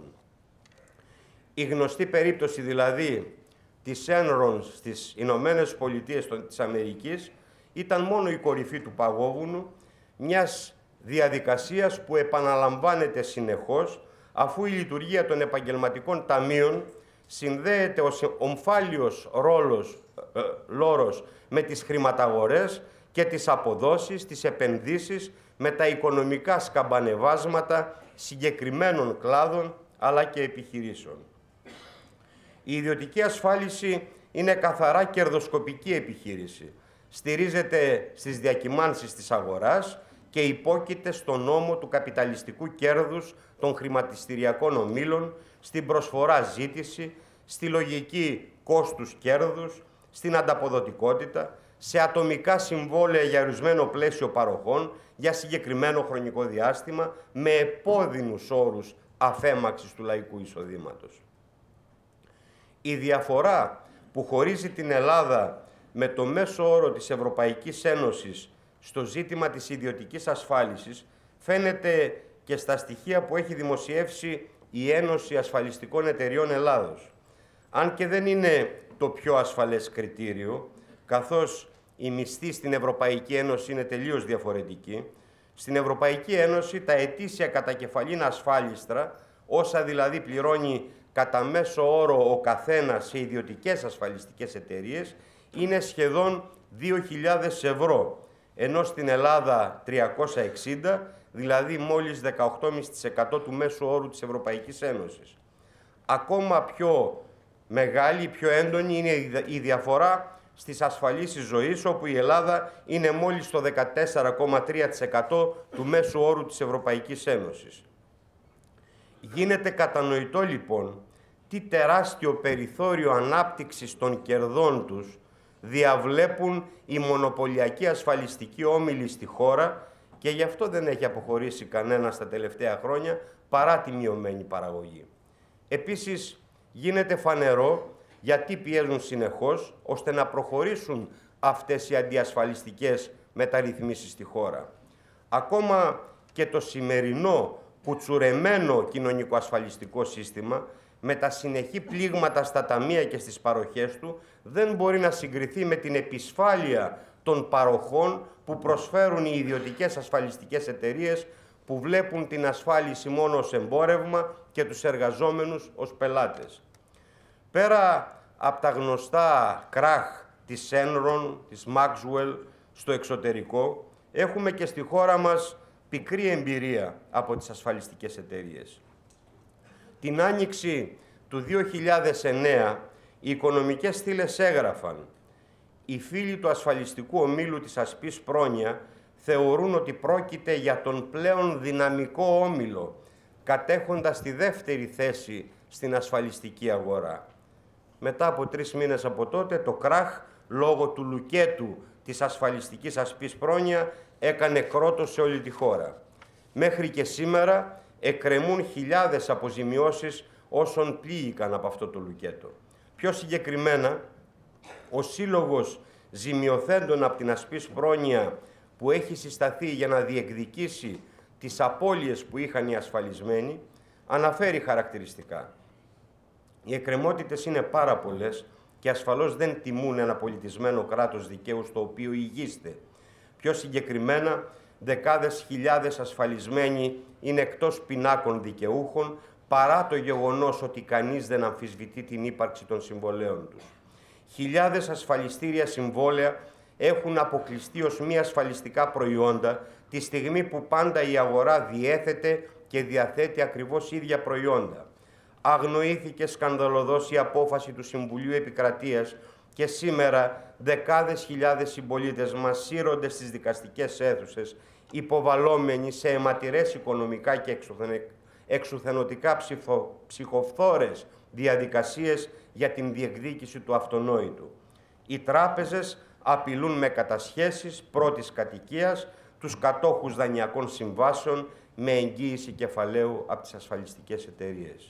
Η γνωστή περίπτωση δηλαδή της Enron στις Ηνωμένες Πολιτείες της Αμερικής ήταν μόνο η κορυφή του παγόβουνου μιας διαδικασίας που επαναλαμβάνεται συνεχώς, αφού η λειτουργία των επαγγελματικών ταμείων συνδέεται ως ομφάλιος ρόλος, ε, λόρος με τις χρηματαγορές και τις αποδόσεις, τις επενδύσεις, με τα οικονομικά σκαμπανεβάσματα συγκεκριμένων κλάδων αλλά και επιχειρήσεων. Η ιδιωτική ασφάλιση είναι καθαρά κερδοσκοπική επιχείρηση. Στηρίζεται στις διακυμάνσεις της αγοράς και υπόκειται στον νόμο του καπιταλιστικού κέρδους των χρηματιστηριακών ομίλων, στην προσφορά ζήτηση, στη λογική κόστους κέρδους, στην ανταποδοτικότητα, σε ατομικά συμβόλαια για ορισμένο πλαίσιο παροχών για συγκεκριμένο χρονικό διάστημα, με επώδυνους όρους αφέμαξης του λαϊκού εισοδήματος. Η διαφορά που χωρίζει την Ελλάδα με το μέσο όρο της Ευρωπαϊκής Ένωσης στο ζήτημα της ιδιωτικής ασφάλισης φαίνεται και στα στοιχεία που έχει δημοσιεύσει η Ένωση Ασφαλιστικών Εταιριών Ελλάδος. Αν και δεν είναι το πιο ασφαλές κριτήριο, καθώς η μισθή στην Ευρωπαϊκή Ένωση είναι τελείως διαφορετική, στην Ευρωπαϊκή Ένωση τα ετήσια κατακεφαλήν ασφάλιστρα, όσα δηλαδή πληρώνει κατά μέσο όρο ο καθένας σε ιδιωτικές ασφαλιστικές εταιρείες, είναι σχεδόν δύο χιλιάδες ευρώ, ενώ στην Ελλάδα τριακόσια εξήντα, δηλαδή μόλις δεκαοκτώ κόμμα πέντε τοις εκατό του μέσου όρου της Ευρωπαϊκής Ένωσης. Ακόμα πιο μεγάλη, πιο έντονη είναι η διαφορά στις ασφαλίσεις ζωής, όπου η Ελλάδα είναι μόλις το δεκατέσσερα κόμμα τρία τοις εκατό του μέσου όρου της Ευρωπαϊκής Ένωσης. Γίνεται κατανοητό λοιπόν τι τεράστιο περιθώριο ανάπτυξης των κερδών τους διαβλέπουν οι μονοπωλιακοί ασφαλιστικοί όμιλοι στη χώρα και γι' αυτό δεν έχει αποχωρήσει κανένα τα τελευταία χρόνια παρά τη μειωμένη παραγωγή. Επίσης, γίνεται φανερό γιατί πιέζουν συνεχώς ώστε να προχωρήσουν αυτές οι αντιασφαλιστικές μεταρρυθμίσεις στη χώρα. Ακόμα και το σημερινό κουτσουρεμένο κοινωνικοασφαλιστικό σύστημα με τα συνεχή πλήγματα στα ταμεία και στις παροχές του δεν μπορεί να συγκριθεί με την επισφάλεια των παροχών που προσφέρουν οι ιδιωτικές ασφαλιστικές εταιρείες που βλέπουν την ασφάλιση μόνο ως εμπόρευμα και τους εργαζόμενους ως πελάτες. Πέρα από τα γνωστά κράχ της Enron, της Maxwell στο εξωτερικό, έχουμε και στη χώρα μας πικρή εμπειρία από τις ασφαλιστικές εταιρείες. Την άνοιξη του δύο χιλιάδες εννέα, οι οικονομικές στήλες έγραφαν «Οι φίλοι του ασφαλιστικού ομίλου της Ασπής Πρόνοια θεωρούν ότι πρόκειται για τον πλέον δυναμικό όμιλο, κατέχοντας τη δεύτερη θέση στην ασφαλιστική αγορά». Μετά από τρεις μήνες από τότε, το κράχ, λόγω του λουκέτου της ασφαλιστικής Ασπής Πρόνοια, έκανε κρότο σε όλη τη χώρα. Μέχρι και σήμερα εκκρεμούν χιλιάδες αποζημιώσεις όσων πλήγηκαν από αυτό το λουκέτο. Πιο συγκεκριμένα, ο Σύλλογος Ζημιοθέντων από την Ασπής Πρόνοια, που έχει συσταθεί για να διεκδικήσει τις απώλειες που είχαν οι ασφαλισμένοι, αναφέρει χαρακτηριστικά. Οι εκκρεμότητες είναι πάρα πολλές και ασφαλώς δεν τιμούν ένα πολιτισμένο κράτος δικαίου στο οποίο ηγείστε. Πιο συγκεκριμένα, δεκάδες χιλιάδες ασφαλισμένοι είναι εκτός πινάκων δικαιούχων, παρά το γεγονός ότι κανείς δεν αμφισβητεί την ύπαρξη των συμβολέων τους. Χιλιάδες ασφαλιστήρια συμβόλαια έχουν αποκλειστεί ως μη ασφαλιστικά προϊόντα τη στιγμή που πάντα η αγορά διέθετε και διαθέτει ακριβώς ίδια προϊόντα. Αγνοήθηκε σκανδαλωδώς η απόφαση του Συμβουλίου Επικρατείας και σήμερα δεκάδες χιλιάδες συμπολίτες μας σύρονται στις δικαστικές αίθουσες υποβαλλόμενοι σε αιματηρές οικονομικά και εξουθενωτικά ψηφο, ψυχοφθόρες διαδικασίες για την διεκδίκηση του αυτονόητου. Οι τράπεζες απειλούν με κατασχέσεις πρώτης κατοικίας τους κατόχους δανειακών συμβάσεων με εγγύηση κεφαλαίου από τις ασφαλιστικές εταιρείες.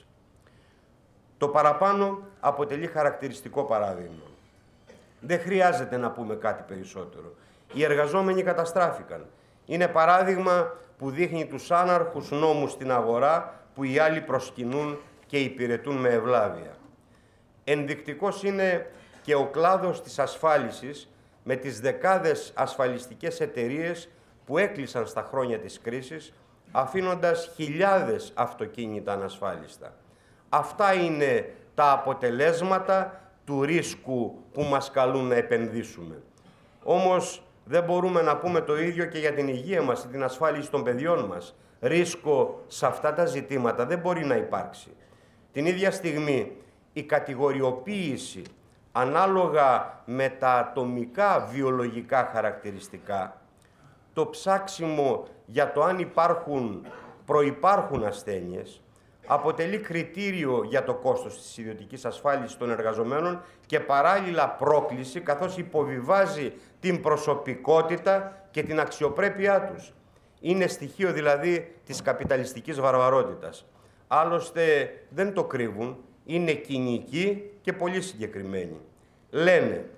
Το παραπάνω αποτελεί χαρακτηριστικό παράδειγμα. Δεν χρειάζεται να πούμε κάτι περισσότερο. Οι εργαζόμενοι καταστράφηκαν. Είναι παράδειγμα που δείχνει τους άναρχους νόμους στην αγορά που οι άλλοι προσκυνούν και υπηρετούν με ευλάβεια. Ενδεικτικός είναι και ο κλάδος της ασφάλισης με τις δεκάδες ασφαλιστικές εταιρείες που έκλεισαν στα χρόνια της κρίσης, αφήνοντας χιλιάδες αυτοκίνητα ανασφάλιστα. Αυτά είναι τα αποτελέσματα του ρίσκου που μας καλούν να επενδύσουμε. Όμως δεν μπορούμε να πούμε το ίδιο και για την υγεία μας ή την ασφάλιση των παιδιών μας. Ρίσκο σε αυτά τα ζητήματα δεν μπορεί να υπάρξει. Την ίδια στιγμή η κατηγοριοποίηση ανάλογα με τα ατομικά βιολογικά χαρακτηριστικά, το ψάξιμο για το αν υπάρχουν, προϋπάρχουν ασθένειες, αποτελεί κριτήριο για το κόστος της ιδιωτικής ασφάλισης των εργαζομένων και παράλληλα πρόκληση, καθώς υποβιβάζει την προσωπικότητα και την αξιοπρέπειά τους. Είναι στοιχείο δηλαδή της καπιταλιστικής βαρβαρότητας. Άλλωστε δεν το κρύβουν, είναι κοινικοί και πολύ συγκεκριμένοι. Λένε,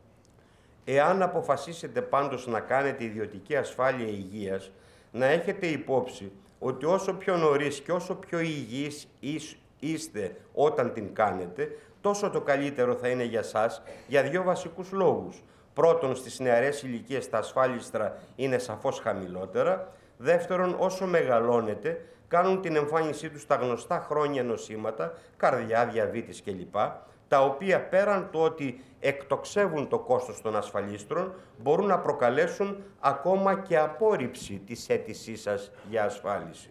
εάν αποφασίσετε πάντως να κάνετε ιδιωτική ασφάλεια υγείας, να έχετε υπόψη ότι όσο πιο νωρίς και όσο πιο υγιείς είστε όταν την κάνετε, τόσο το καλύτερο θα είναι για σας για δύο βασικούς λόγους. Πρώτον, στις νεαρές ηλικίες τα ασφάλιστρα είναι σαφώς χαμηλότερα. Δεύτερον, όσο μεγαλώνετε, κάνουν την εμφάνισή τους τα γνωστά χρόνια νοσήματα, καρδιά, διαβήτης κλπ, τα οποία πέραν του ότι εκτοξεύουν το κόστος των ασφαλίστρων, μπορούν να προκαλέσουν ακόμα και απόρριψη της αίτησής σας για ασφάλιση.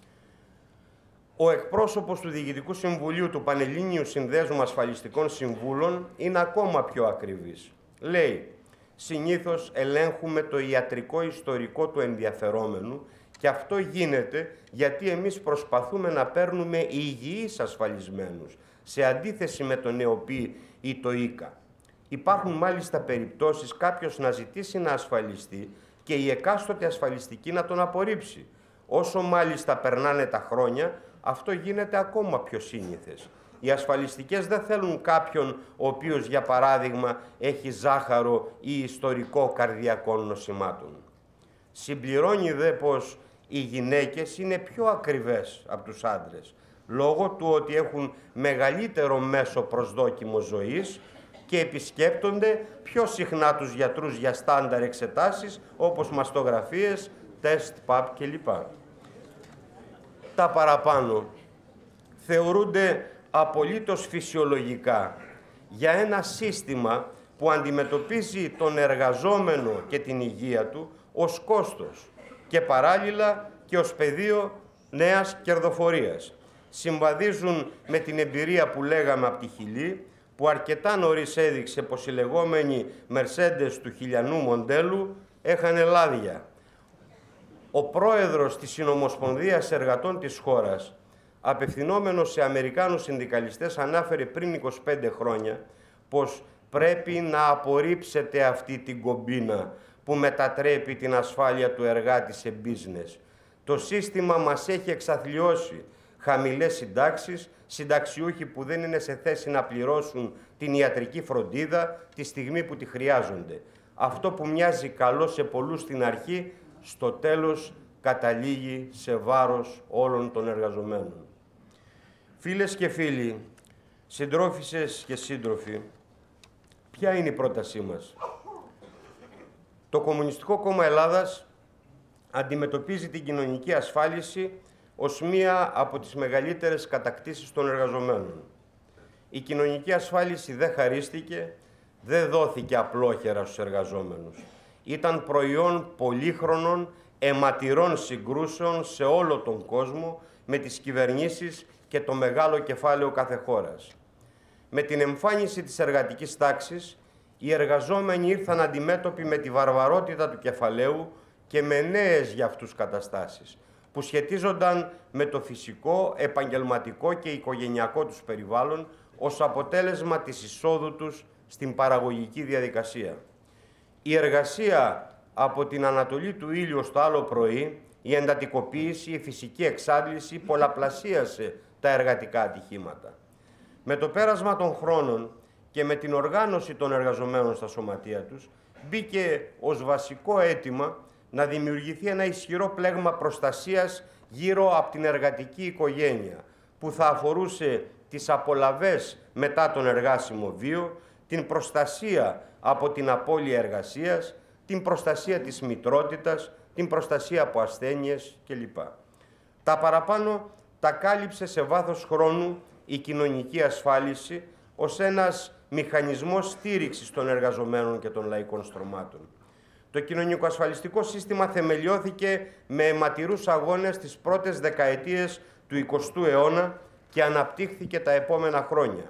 Ο εκπρόσωπος του Διοικητικού Συμβουλίου του Πανελλήνιου Συνδέσμου Ασφαλιστικών Συμβούλων είναι ακόμα πιο ακριβής. Λέει, συνήθως ελέγχουμε το ιατρικό ιστορικό του ενδιαφερόμενου Και αυτό γίνεται γιατί εμείς προσπαθούμε να παίρνουμε υγιείς ασφαλισμένους, σε αντίθεση με τον ΕΟΠΗ ή το ΙΚΑ. Υπάρχουν μάλιστα περιπτώσεις κάποιος να ζητήσει να ασφαλιστεί και η εκάστοτε ασφαλιστική να τον απορρίψει. Όσο μάλιστα περνάνε τα χρόνια, αυτό γίνεται ακόμα πιο σύνηθες. Οι ασφαλιστικές δεν θέλουν κάποιον ο οποίος, για παράδειγμα, έχει ζάχαρο ή ιστορικό καρδιακών νοσημάτων. Συμπληρώνει δε πως οι γυναίκες είναι πιο ακριβές από τους άντρες, λόγω του ότι έχουν μεγαλύτερο μέσο προσδόκιμο ζωής και επισκέπτονται πιο συχνά τους γιατρούς για στάνταρ εξετάσεις, όπως μαστογραφίες, τεστ, παπ κλπ. Τα παραπάνω θεωρούνται απολύτως φυσιολογικά για ένα σύστημα που αντιμετωπίζει τον εργαζόμενο και την υγεία του ως κόστος και παράλληλα και ως πεδίο νέας κερδοφορίας. Συμβαδίζουν με την εμπειρία που λέγαμε από τη Χιλή, που αρκετά νωρίς έδειξε πως οι λεγόμενοι Mercedes του χιλιανού μοντέλου έχανε λάδια. Ο πρόεδρος της Συνομοσπονδίας Εργατών της χώρας, απευθυνόμενος σε Αμερικάνους συνδικαλιστές, ανάφερε πριν είκοσι πέντε χρόνια πως πρέπει να απορρίψετε αυτή την κομπίνα που μετατρέπει την ασφάλεια του εργάτη σε business. Το σύστημα μας έχει εξαθλιώσει. Χαμηλές συντάξεις, συνταξιούχοι που δεν είναι σε θέση να πληρώσουν την ιατρική φροντίδα τη στιγμή που τη χρειάζονται. Αυτό που μοιάζει καλό σε πολλούς στην αρχή, στο τέλος καταλήγει σε βάρος όλων των εργαζομένων. Φίλες και φίλοι, συντρόφισσες και σύντροφοι, ποια είναι η πρότασή μας? Το Κομμουνιστικό Κόμμα Ελλάδας αντιμετωπίζει την κοινωνική ασφάλιση ως μία από τις μεγαλύτερες κατακτήσεις των εργαζομένων. Η κοινωνική ασφάλιση δεν χαρίστηκε, δεν δόθηκε απλόχερα στους εργαζόμενους. Ήταν προϊόν πολύχρονων, αιματηρών συγκρούσεων σε όλο τον κόσμο με τις κυβερνήσεις και το μεγάλο κεφάλαιο κάθε χώρας. Με την εμφάνιση της εργατικής τάξης, οι εργαζόμενοι ήρθαν αντιμέτωποι με τη βαρβαρότητα του κεφαλαίου και με νέες για αυτούς καταστάσεις, που σχετίζονταν με το φυσικό, επαγγελματικό και οικογενειακό τους περιβάλλον ως αποτέλεσμα της εισόδου τους στην παραγωγική διαδικασία. Η εργασία από την ανατολή του ήλιου στο άλλο πρωί, η εντατικοποίηση, η φυσική εξάντληση πολλαπλασίασε τα εργατικά ατυχήματα. Με το πέρασμα των χρόνων και με την οργάνωση των εργαζομένων στα σωματεία τους, μπήκε ως βασικό αίτημα να δημιουργηθεί ένα ισχυρό πλέγμα προστασίας γύρω από την εργατική οικογένεια, που θα αφορούσε τις απολαβές μετά τον εργάσιμο βίο, την προστασία από την απώλεια εργασίας, την προστασία της μητρότητας, την προστασία από ασθένειες κλπ. Τα παραπάνω τα κάλυψε σε βάθος χρόνου η κοινωνική ασφάλιση ως ένας μηχανισμός στήριξης των εργαζομένων και των λαϊκών στρωμάτων. Το κοινωνικοασφαλιστικό σύστημα θεμελιώθηκε με αιματηρούς αγώνες τις πρώτες δεκαετίες του εικοστού αιώνα και αναπτύχθηκε τα επόμενα χρόνια.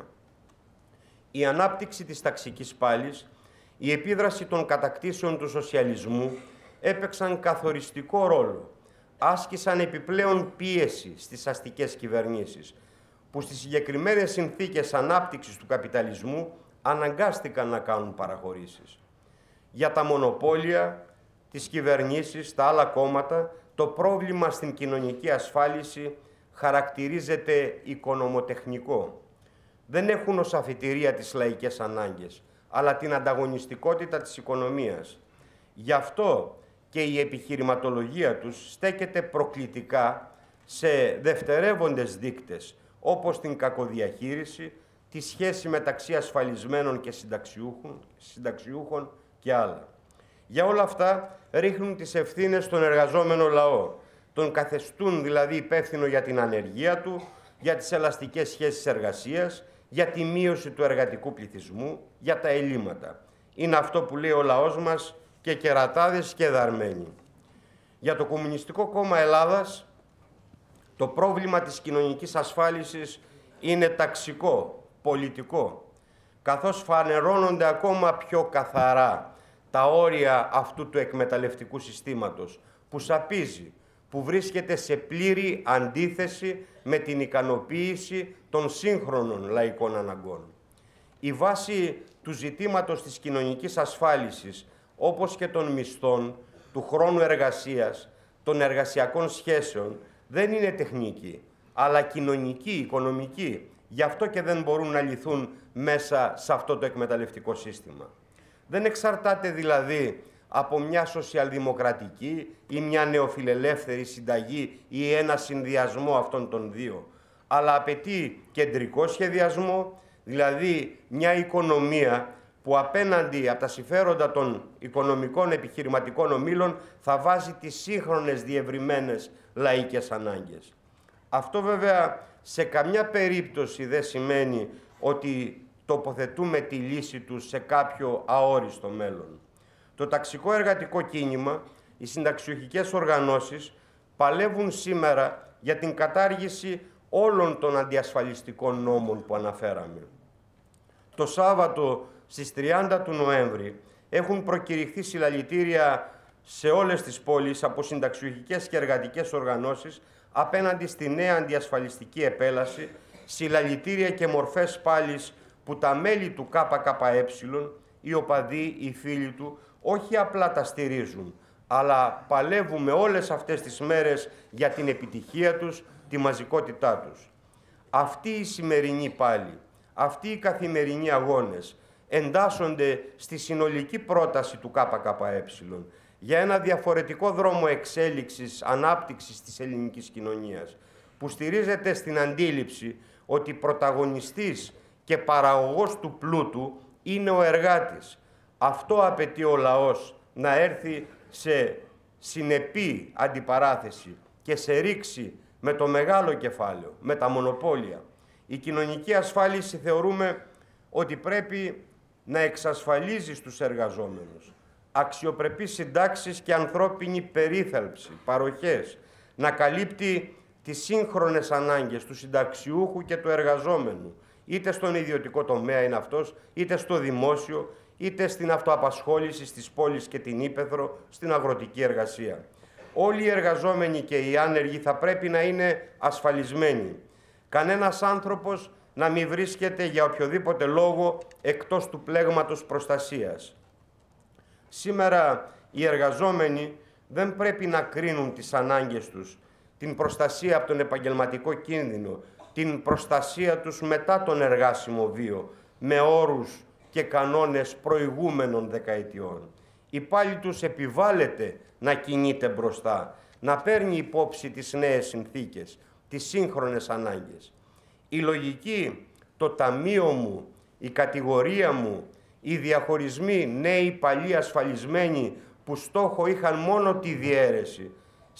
Η ανάπτυξη της ταξικής πάλης, η επίδραση των κατακτήσεων του σοσιαλισμού έπαιξαν καθοριστικό ρόλο. Άσκησαν επιπλέον πίεση στις αστικές κυβερνήσεις, που στις συγκεκριμένες συνθήκες ανάπτυξης του καπιταλισμού αναγκάστηκαν να κάνουν παραχωρήσεις. Για τα μονοπόλια, τις κυβερνήσεις, τα άλλα κόμματα, το πρόβλημα στην κοινωνική ασφάλιση χαρακτηρίζεται οικονομοτεχνικό. Δεν έχουν ως αφιτηρία τις λαϊκές ανάγκες, αλλά την ανταγωνιστικότητα της οικονομίας. Γι' αυτό και η επιχειρηματολογία τους στέκεται προκλητικά σε δευτερεύοντες δείκτες, όπως την κακοδιαχείριση, τη σχέση μεταξύ ασφαλισμένων και συνταξιούχων, συνταξιούχων και άλλα. Για όλα αυτά ρίχνουν τις ευθύνες στον εργαζόμενο λαό. Τον καθεστούν δηλαδή υπεύθυνο για την ανεργία του, για τις ελαστικές σχέσεις εργασίας, για τη μείωση του εργατικού πληθυσμού, για τα ελλείμματα. Είναι αυτό που λέει ο λαός μας, και κερατάδες και δαρμένοι. Για το Κομμουνιστικό Κόμμα Ελλάδας, το πρόβλημα της κοινωνικής ασφάλισης είναι ταξικό, πολιτικό, καθώς φανερώνονται ακόμα πιο καθαρά τα όρια αυτού του εκμεταλλευτικού συστήματος, που σαπίζει, που βρίσκεται σε πλήρη αντίθεση με την ικανοποίηση των σύγχρονων λαϊκών αναγκών. Η βάση του ζητήματος της κοινωνικής ασφάλισης, όπως και των μισθών, του χρόνου εργασίας, των εργασιακών σχέσεων, δεν είναι τεχνική, αλλά κοινωνική, οικονομική. Γι' αυτό και δεν μπορούν να λυθούν μέσα σε αυτό το εκμεταλλευτικό σύστημα. Δεν εξαρτάται δηλαδή από μια σοσιαλδημοκρατική ή μια νεοφιλελεύθερη συνταγή ή ένα συνδυασμό αυτών των δύο, αλλά απαιτεί κεντρικό σχεδιασμό, δηλαδή μια οικονομία που απέναντι από τα συμφέροντα των οικονομικών επιχειρηματικών ομίλων θα βάζει τις σύγχρονες διευρυμένες λαϊκές ανάγκες. Αυτό βέβαια σε καμιά περίπτωση δεν σημαίνει ότι τοποθετούμε τη λύση τους σε κάποιο αόριστο μέλλον. Το ταξικό εργατικό κίνημα, οι συνταξιούχικές οργανώσεις παλεύουν σήμερα για την κατάργηση όλων των αντιασφαλιστικών νόμων που αναφέραμε. Το Σάββατο στις τριάντα του Νοέμβρη έχουν προκηρυχθεί συλλαλητήρια σε όλες τις πόλεις από συνταξιούχικές και εργατικές οργανώσεις απέναντι στη νέα αντιασφαλιστική επέλαση, συλλαλητήρια και μορφές πάλης που τα μέλη του ΚΚΕ, οι οπαδοί, οι φίλοι του, όχι απλά τα στηρίζουν, αλλά παλεύουμε όλες αυτές τις μέρες για την επιτυχία τους, τη μαζικότητά τους. Αυτή η σημερινή πάλι, αυτοί οι καθημερινοί αγώνες εντάσσονται στη συνολική πρόταση του ΚΚΕ για ένα διαφορετικό δρόμο εξέλιξης, ανάπτυξης της ελληνικής κοινωνίας, που στηρίζεται στην αντίληψη ότι πρωταγωνιστής και παραγωγός του πλούτου είναι ο εργάτης. Αυτό απαιτεί ο λαός, να έρθει σε συνεπή αντιπαράθεση και σε ρήξη με το μεγάλο κεφάλαιο, με τα μονοπόλια. Η κοινωνική ασφάλιση θεωρούμε ότι πρέπει να εξασφαλίζει στους εργαζόμενους αξιοπρεπείς συντάξεις και ανθρώπινη περίθαλψη, παροχές, να καλύπτει τις σύγχρονες ανάγκες του συνταξιούχου και του εργαζόμενου, είτε στον ιδιωτικό τομέα είναι αυτός, είτε στο δημόσιο, είτε στην αυτοαπασχόληση στις πόλεις και την ύπαιθρο, στην αγροτική εργασία. Όλοι οι εργαζόμενοι και οι άνεργοι θα πρέπει να είναι ασφαλισμένοι. Κανένας άνθρωπος να μην βρίσκεται για οποιοδήποτε λόγο εκτός του πλέγματος προστασίας. Σήμερα οι εργαζόμενοι δεν πρέπει να κρίνουν τις ανάγκες τους, την προστασία από τον επαγγελματικό κίνδυνο, την προστασία τους μετά τον εργάσιμο βίο, με όρους και κανόνες προηγούμενων δεκαετιών. Η πάλη τους επιβάλλεται να κινείται μπροστά, να παίρνει υπόψη τις νέες συνθήκες, τις σύγχρονες ανάγκες. Η λογική, το ταμείο μου, η κατηγορία μου, οι διαχωρισμοί νέοι παλιοί ασφαλισμένοι που στόχο είχαν μόνο τη διαίρεση,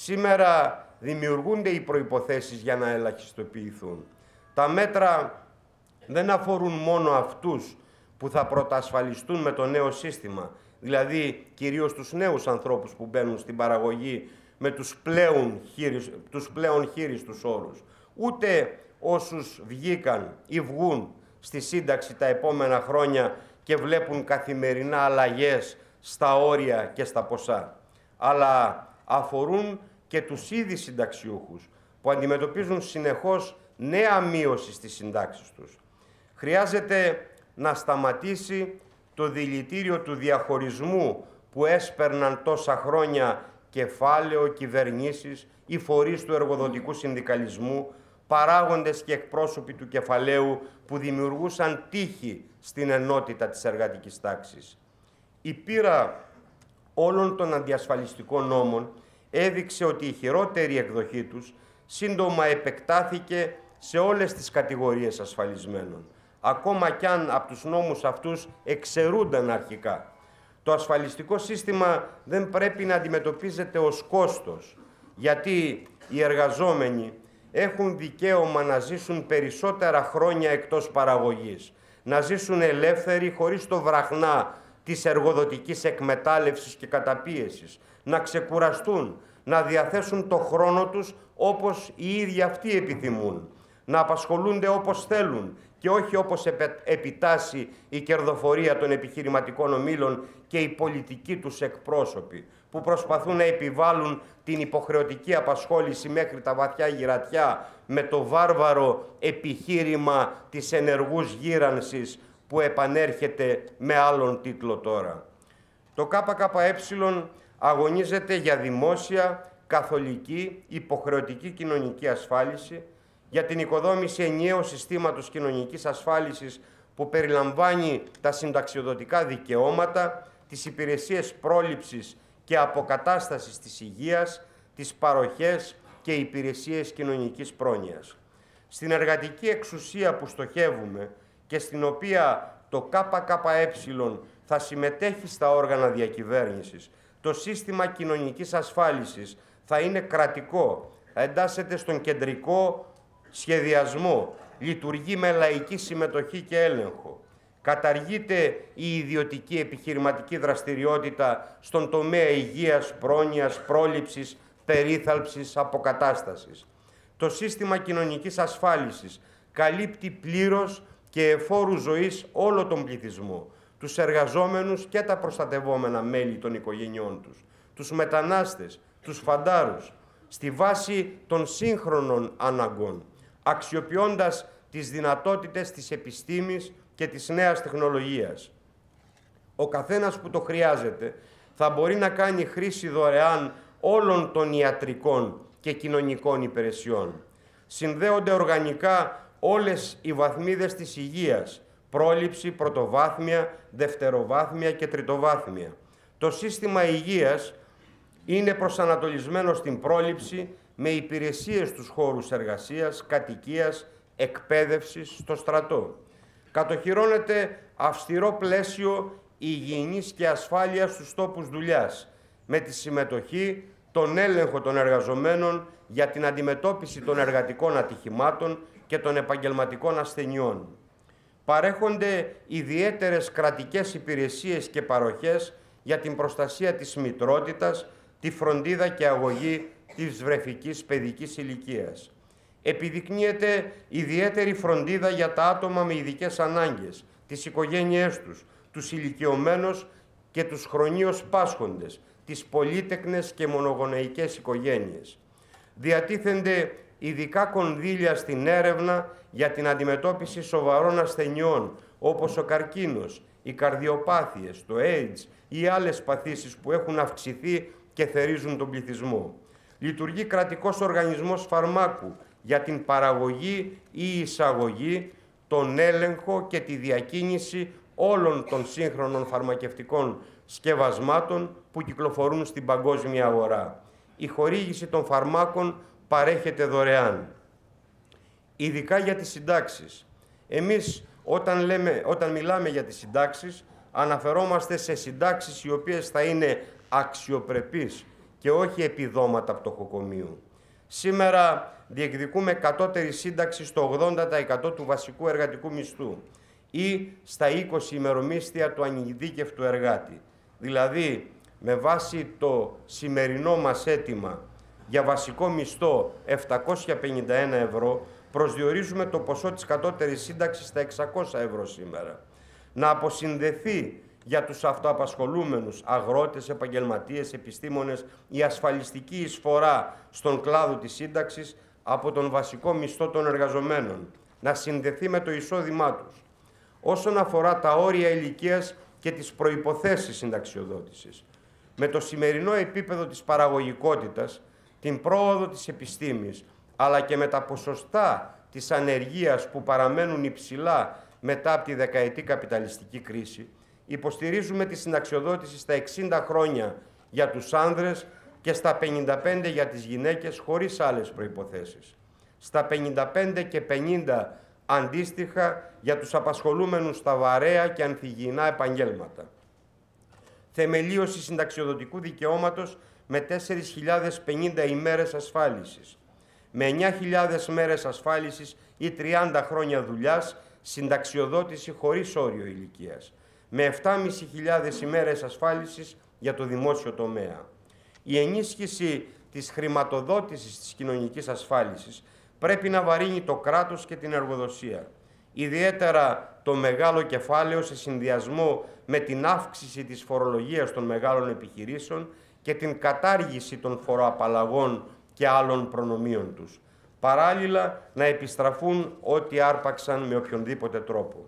σήμερα δημιουργούνται οι προϋποθέσεις για να ελαχιστοποιηθούν. Τα μέτρα δεν αφορούν μόνο αυτούς που θα πρωτασφαλιστούν με το νέο σύστημα, δηλαδή κυρίως τους νέους ανθρώπους που μπαίνουν στην παραγωγή με τους πλέον, χείρις, τους πλέον χείριστους όρους, ούτε όσους βγήκαν ή βγουν στη σύνταξη τα επόμενα χρόνια και βλέπουν καθημερινά αλλαγές στα όρια και στα ποσά, αλλά αφορούν και τους ήδη συνταξιούχους που αντιμετωπίζουν συνεχώς νέα μείωση στις συντάξεις τους. Χρειάζεται να σταματήσει το δηλητήριο του διαχωρισμού που έσπερναν τόσα χρόνια κεφάλαιο, κυβερνήσεις ή φορείς του εργοδοτικού συνδικαλισμού, παράγοντες και εκπρόσωποι του κεφαλαίου που δημιουργούσαν τύχη στην ενότητα της εργατικής τάξης. Η πείρα όλων των αντιασφαλιστικών νόμων έδειξε ότι η χειρότερη εκδοχή τους σύντομα επεκτάθηκε σε όλες τις κατηγορίες ασφαλισμένων, ακόμα κι αν από τους νόμους αυτούς εξαιρούνταν αρχικά. Το ασφαλιστικό σύστημα δεν πρέπει να αντιμετωπίζεται ως κόστος, γιατί οι εργαζόμενοι έχουν δικαίωμα να ζήσουν περισσότερα χρόνια εκτός παραγωγής, να ζήσουν ελεύθεροι χωρίς το βραχνά της εργοδοτικής εκμετάλλευσης και καταπίεσης, να ξεκουραστούν, να διαθέσουν το χρόνο τους όπως οι ίδιοι αυτοί επιθυμούν, να απασχολούνται όπως θέλουν και όχι όπως επιτάσσει η κερδοφορία των επιχειρηματικών ομίλων και οι πολιτικοί τους εκπρόσωποι, που προσπαθούν να επιβάλλουν την υποχρεωτική απασχόληση μέχρι τα βαθιά γυρατιά με το βάρβαρο επιχείρημα της ενεργούς γύρανσης που επανέρχεται με άλλον τίτλο τώρα. Το ΚΚΕ αγωνίζεται για δημόσια, καθολική, υποχρεωτική κοινωνική ασφάλιση, για την οικοδόμηση ενιαίου συστήματος κοινωνικής ασφάλισης που περιλαμβάνει τα συνταξιοδοτικά δικαιώματα, τις υπηρεσίες πρόληψης και αποκατάστασης της υγείας, τις παροχές και υπηρεσίες κοινωνικής πρόνοιας. Στην εργατική εξουσία που στοχεύουμε και στην οποία το ΚΚΕ θα συμμετέχει στα όργανα διακυβέρνησης, το σύστημα κοινωνικής ασφάλισης θα είναι κρατικό, θα εντάσσεται στον κεντρικό σχεδιασμό, λειτουργεί με λαϊκή συμμετοχή και έλεγχο. Καταργείται η ιδιωτική επιχειρηματική δραστηριότητα στον τομέα υγείας, πρόνοιας, πρόληψης, περίθαλψης, αποκατάστασης. Το σύστημα κοινωνικής ασφάλισης καλύπτει πλήρως και εφόρου ζωής όλο τον πληθυσμό, τους εργαζόμενους και τα προστατευόμενα μέλη των οικογενειών τους, τους μετανάστες, τους φαντάρους, στη βάση των σύγχρονων αναγκών, αξιοποιώντας τις δυνατότητες της επιστήμης και της νέας τεχνολογίας. Ο καθένας που το χρειάζεται θα μπορεί να κάνει χρήση δωρεάν όλων των ιατρικών και κοινωνικών υπηρεσιών. Συνδέονται οργανικά όλες οι βαθμίδες της υγείας, πρόληψη, πρωτοβάθμια, δευτεροβάθμια και τριτοβάθμια. Το σύστημα υγείας είναι προσανατολισμένο στην πρόληψη με υπηρεσίες στους χώρους εργασίας, κατοικίας, εκπαίδευσης, στο στρατό. Κατοχυρώνεται αυστηρό πλαίσιο υγιεινής και ασφάλειας στους τόπους δουλειάς, με τη συμμετοχή, τον έλεγχο των εργαζομένων για την αντιμετώπιση των εργατικών ατυχημάτων και των επαγγελματικών ασθενειών. Παρέχονται ιδιαίτερες κρατικές υπηρεσίες και παροχές για την προστασία της μητρότητας, τη φροντίδα και αγωγή της βρεφικής παιδικής ηλικίας. Επιδεικνύεται ιδιαίτερη φροντίδα για τα άτομα με ειδικές ανάγκες, τις οικογένειές τους, τους ηλικιωμένους και τους χρονίως πάσχοντες, τις πολύτεκνες και μονογονεϊκές οικογένειες. Διατίθενται ειδικά κονδύλια στην έρευνα για την αντιμετώπιση σοβαρών ασθενειών, όπως ο καρκίνος, οι καρδιοπάθειες, το έιτς ή άλλες παθήσεις που έχουν αυξηθεί και θερίζουν τον πληθυσμό. Λειτουργεί κρατικός οργανισμός φαρμάκου για την παραγωγή ή εισαγωγή, τον έλεγχο και τη διακίνηση όλων των σύγχρονων φαρμακευτικών σκευασμάτων που κυκλοφορούν στην παγκόσμια αγορά. Η χορήγηση των φαρμάκων παρέχεται δωρεάν. Ειδικά για τις συντάξεις. Εμείς όταν, λέμε, όταν μιλάμε για τις συντάξεις αναφερόμαστε σε συντάξεις οι οποίες θα είναι αξιοπρεπείς και όχι επιδόματα πτωχοκομείου. Σήμερα διεκδικούμε κατώτερη σύνταξη στο ογδόντα τοις εκατό του βασικού εργατικού μισθού ή στα είκοσι ημερομίσθια του ανειδίκευτου εργάτη. Δηλαδή, με βάση το σημερινό μας αίτημα για βασικό μισθό επτακόσια πενήντα ένα ευρώ, προσδιορίζουμε το ποσό της κατώτερης σύνταξης στα εξακόσια ευρώ σήμερα. Να αποσυνδεθεί για τους αυτοαπασχολούμενους, αγρότες, επαγγελματίες, επιστήμονες, η ασφαλιστική εισφορά στον κλάδο της σύνταξης από τον βασικό μισθό των εργαζομένων, να συνδεθεί με το εισόδημά τους. Όσον αφορά τα όρια ηλικίας και τις προϋποθέσεις συνταξιοδότησης, με το σημερινό επίπεδο της παραγωγικότητας, την πρόοδο της επιστήμης, αλλά και με τα ποσοστά της ανεργίας που παραμένουν υψηλά μετά από τη δεκαετή καπιταλιστική κρίση, υποστηρίζουμε τη συνταξιοδότηση στα εξήντα χρόνια για τους άνδρες και στα πενήντα πέντε για τις γυναίκες χωρίς άλλες προϋποθέσεις. Στα πενήντα πέντε και πενήντα αντίστοιχα για τους απασχολούμενους στα βαρέα και ανθυγιεινά επαγγέλματα. Θεμελίωση συνταξιοδοτικού δικαιώματος με τέσσερις χιλιάδες πενήντα ημέρες ασφάλισης. Με εννιά χιλιάδες μέρες ασφάλισης ή τριάντα χρόνια δουλειάς, συνταξιοδότηση χωρίς όριο ηλικίας. Με επτά χιλιάδες πεντακόσιες ημέρες ασφάλισης για το δημόσιο τομέα. Η ενίσχυση της χρηματοδότησης της κοινωνικής ασφάλισης πρέπει να βαρύνει το κράτος και την εργοδοσία. Ιδιαίτερα το μεγάλο κεφάλαιο σε συνδυασμό με την αύξηση της φορολογίας των μεγάλων επιχειρήσεων και την κατάργηση των φοροαπαλλαγών και άλλων προνομίων τους. Παράλληλα, να επιστραφούν ό,τι άρπαξαν με οποιονδήποτε τρόπο.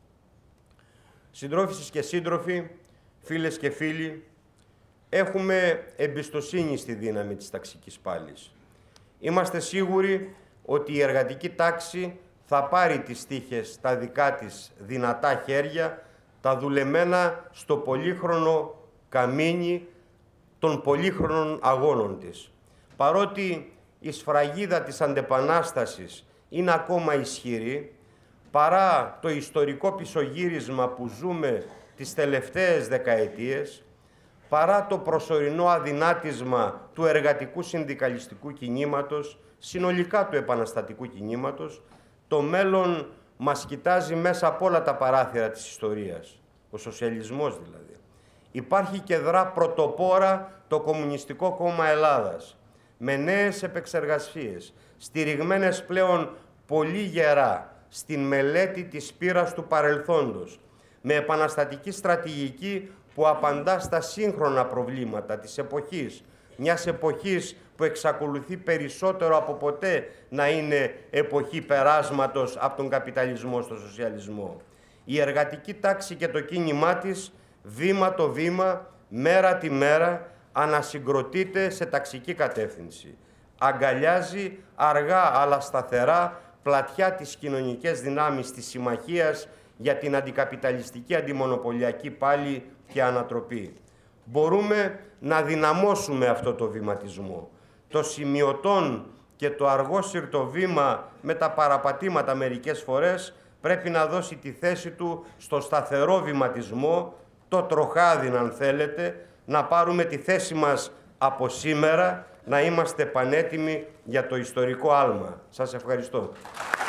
Συντρόφισσες και σύντροφοι, φίλες και φίλοι, έχουμε εμπιστοσύνη στη δύναμη της ταξικής πάλης. Είμαστε σίγουροι ότι η εργατική τάξη θα πάρει τις τύχες στα δικά της δυνατά χέρια, τα δουλεμένα στο πολύχρονο καμίνι των πολύχρονων αγώνων της. Παρότι η σφραγίδα της αντεπανάστασης είναι ακόμα ισχυρή, παρά το ιστορικό πισωγύρισμα που ζούμε τις τελευταίες δεκαετίες, παρά το προσωρινό αδυνάτισμα του εργατικού συνδικαλιστικού κινήματος, συνολικά του επαναστατικού κινήματος, το μέλλον μας κοιτάζει μέσα από όλα τα παράθυρα της ιστορίας, ο σοσιαλισμός δηλαδή. Υπάρχει και δρά πρωτοπόρα το Κομμουνιστικό Κόμμα Ελλάδας, με νέες επεξεργασίες, στηριγμένες πλέον πολύ γερά στην μελέτη της πείρας του παρελθόντος, με επαναστατική στρατηγική που απαντά στα σύγχρονα προβλήματα της εποχής, μιας εποχής που εξακολουθεί περισσότερο από ποτέ να είναι εποχή περάσματος από τον καπιταλισμό στο σοσιαλισμό. Η εργατική τάξη και το κίνημά της, βήμα το βήμα, μέρα τη μέρα, ανασυγκροτείται σε ταξική κατεύθυνση. Αγκαλιάζει αργά αλλά σταθερά πλατιά τις κοινωνικές δυνάμεις της Συμμαχίας για την αντικαπιταλιστική αντιμονοπολιακή πάλη και ανατροπή. Μπορούμε να δυναμώσουμε αυτό το βηματισμό. Το σημειωτόν και το αργόσυρτο βήμα με τα παραπατήματα μερικές φορές πρέπει να δώσει τη θέση του στο σταθερό βηματισμό, το τροχάδι αν θέλετε, να πάρουμε τη θέση μας από σήμερα, να είμαστε πανέτοιμοι για το ιστορικό άλμα. Σας ευχαριστώ.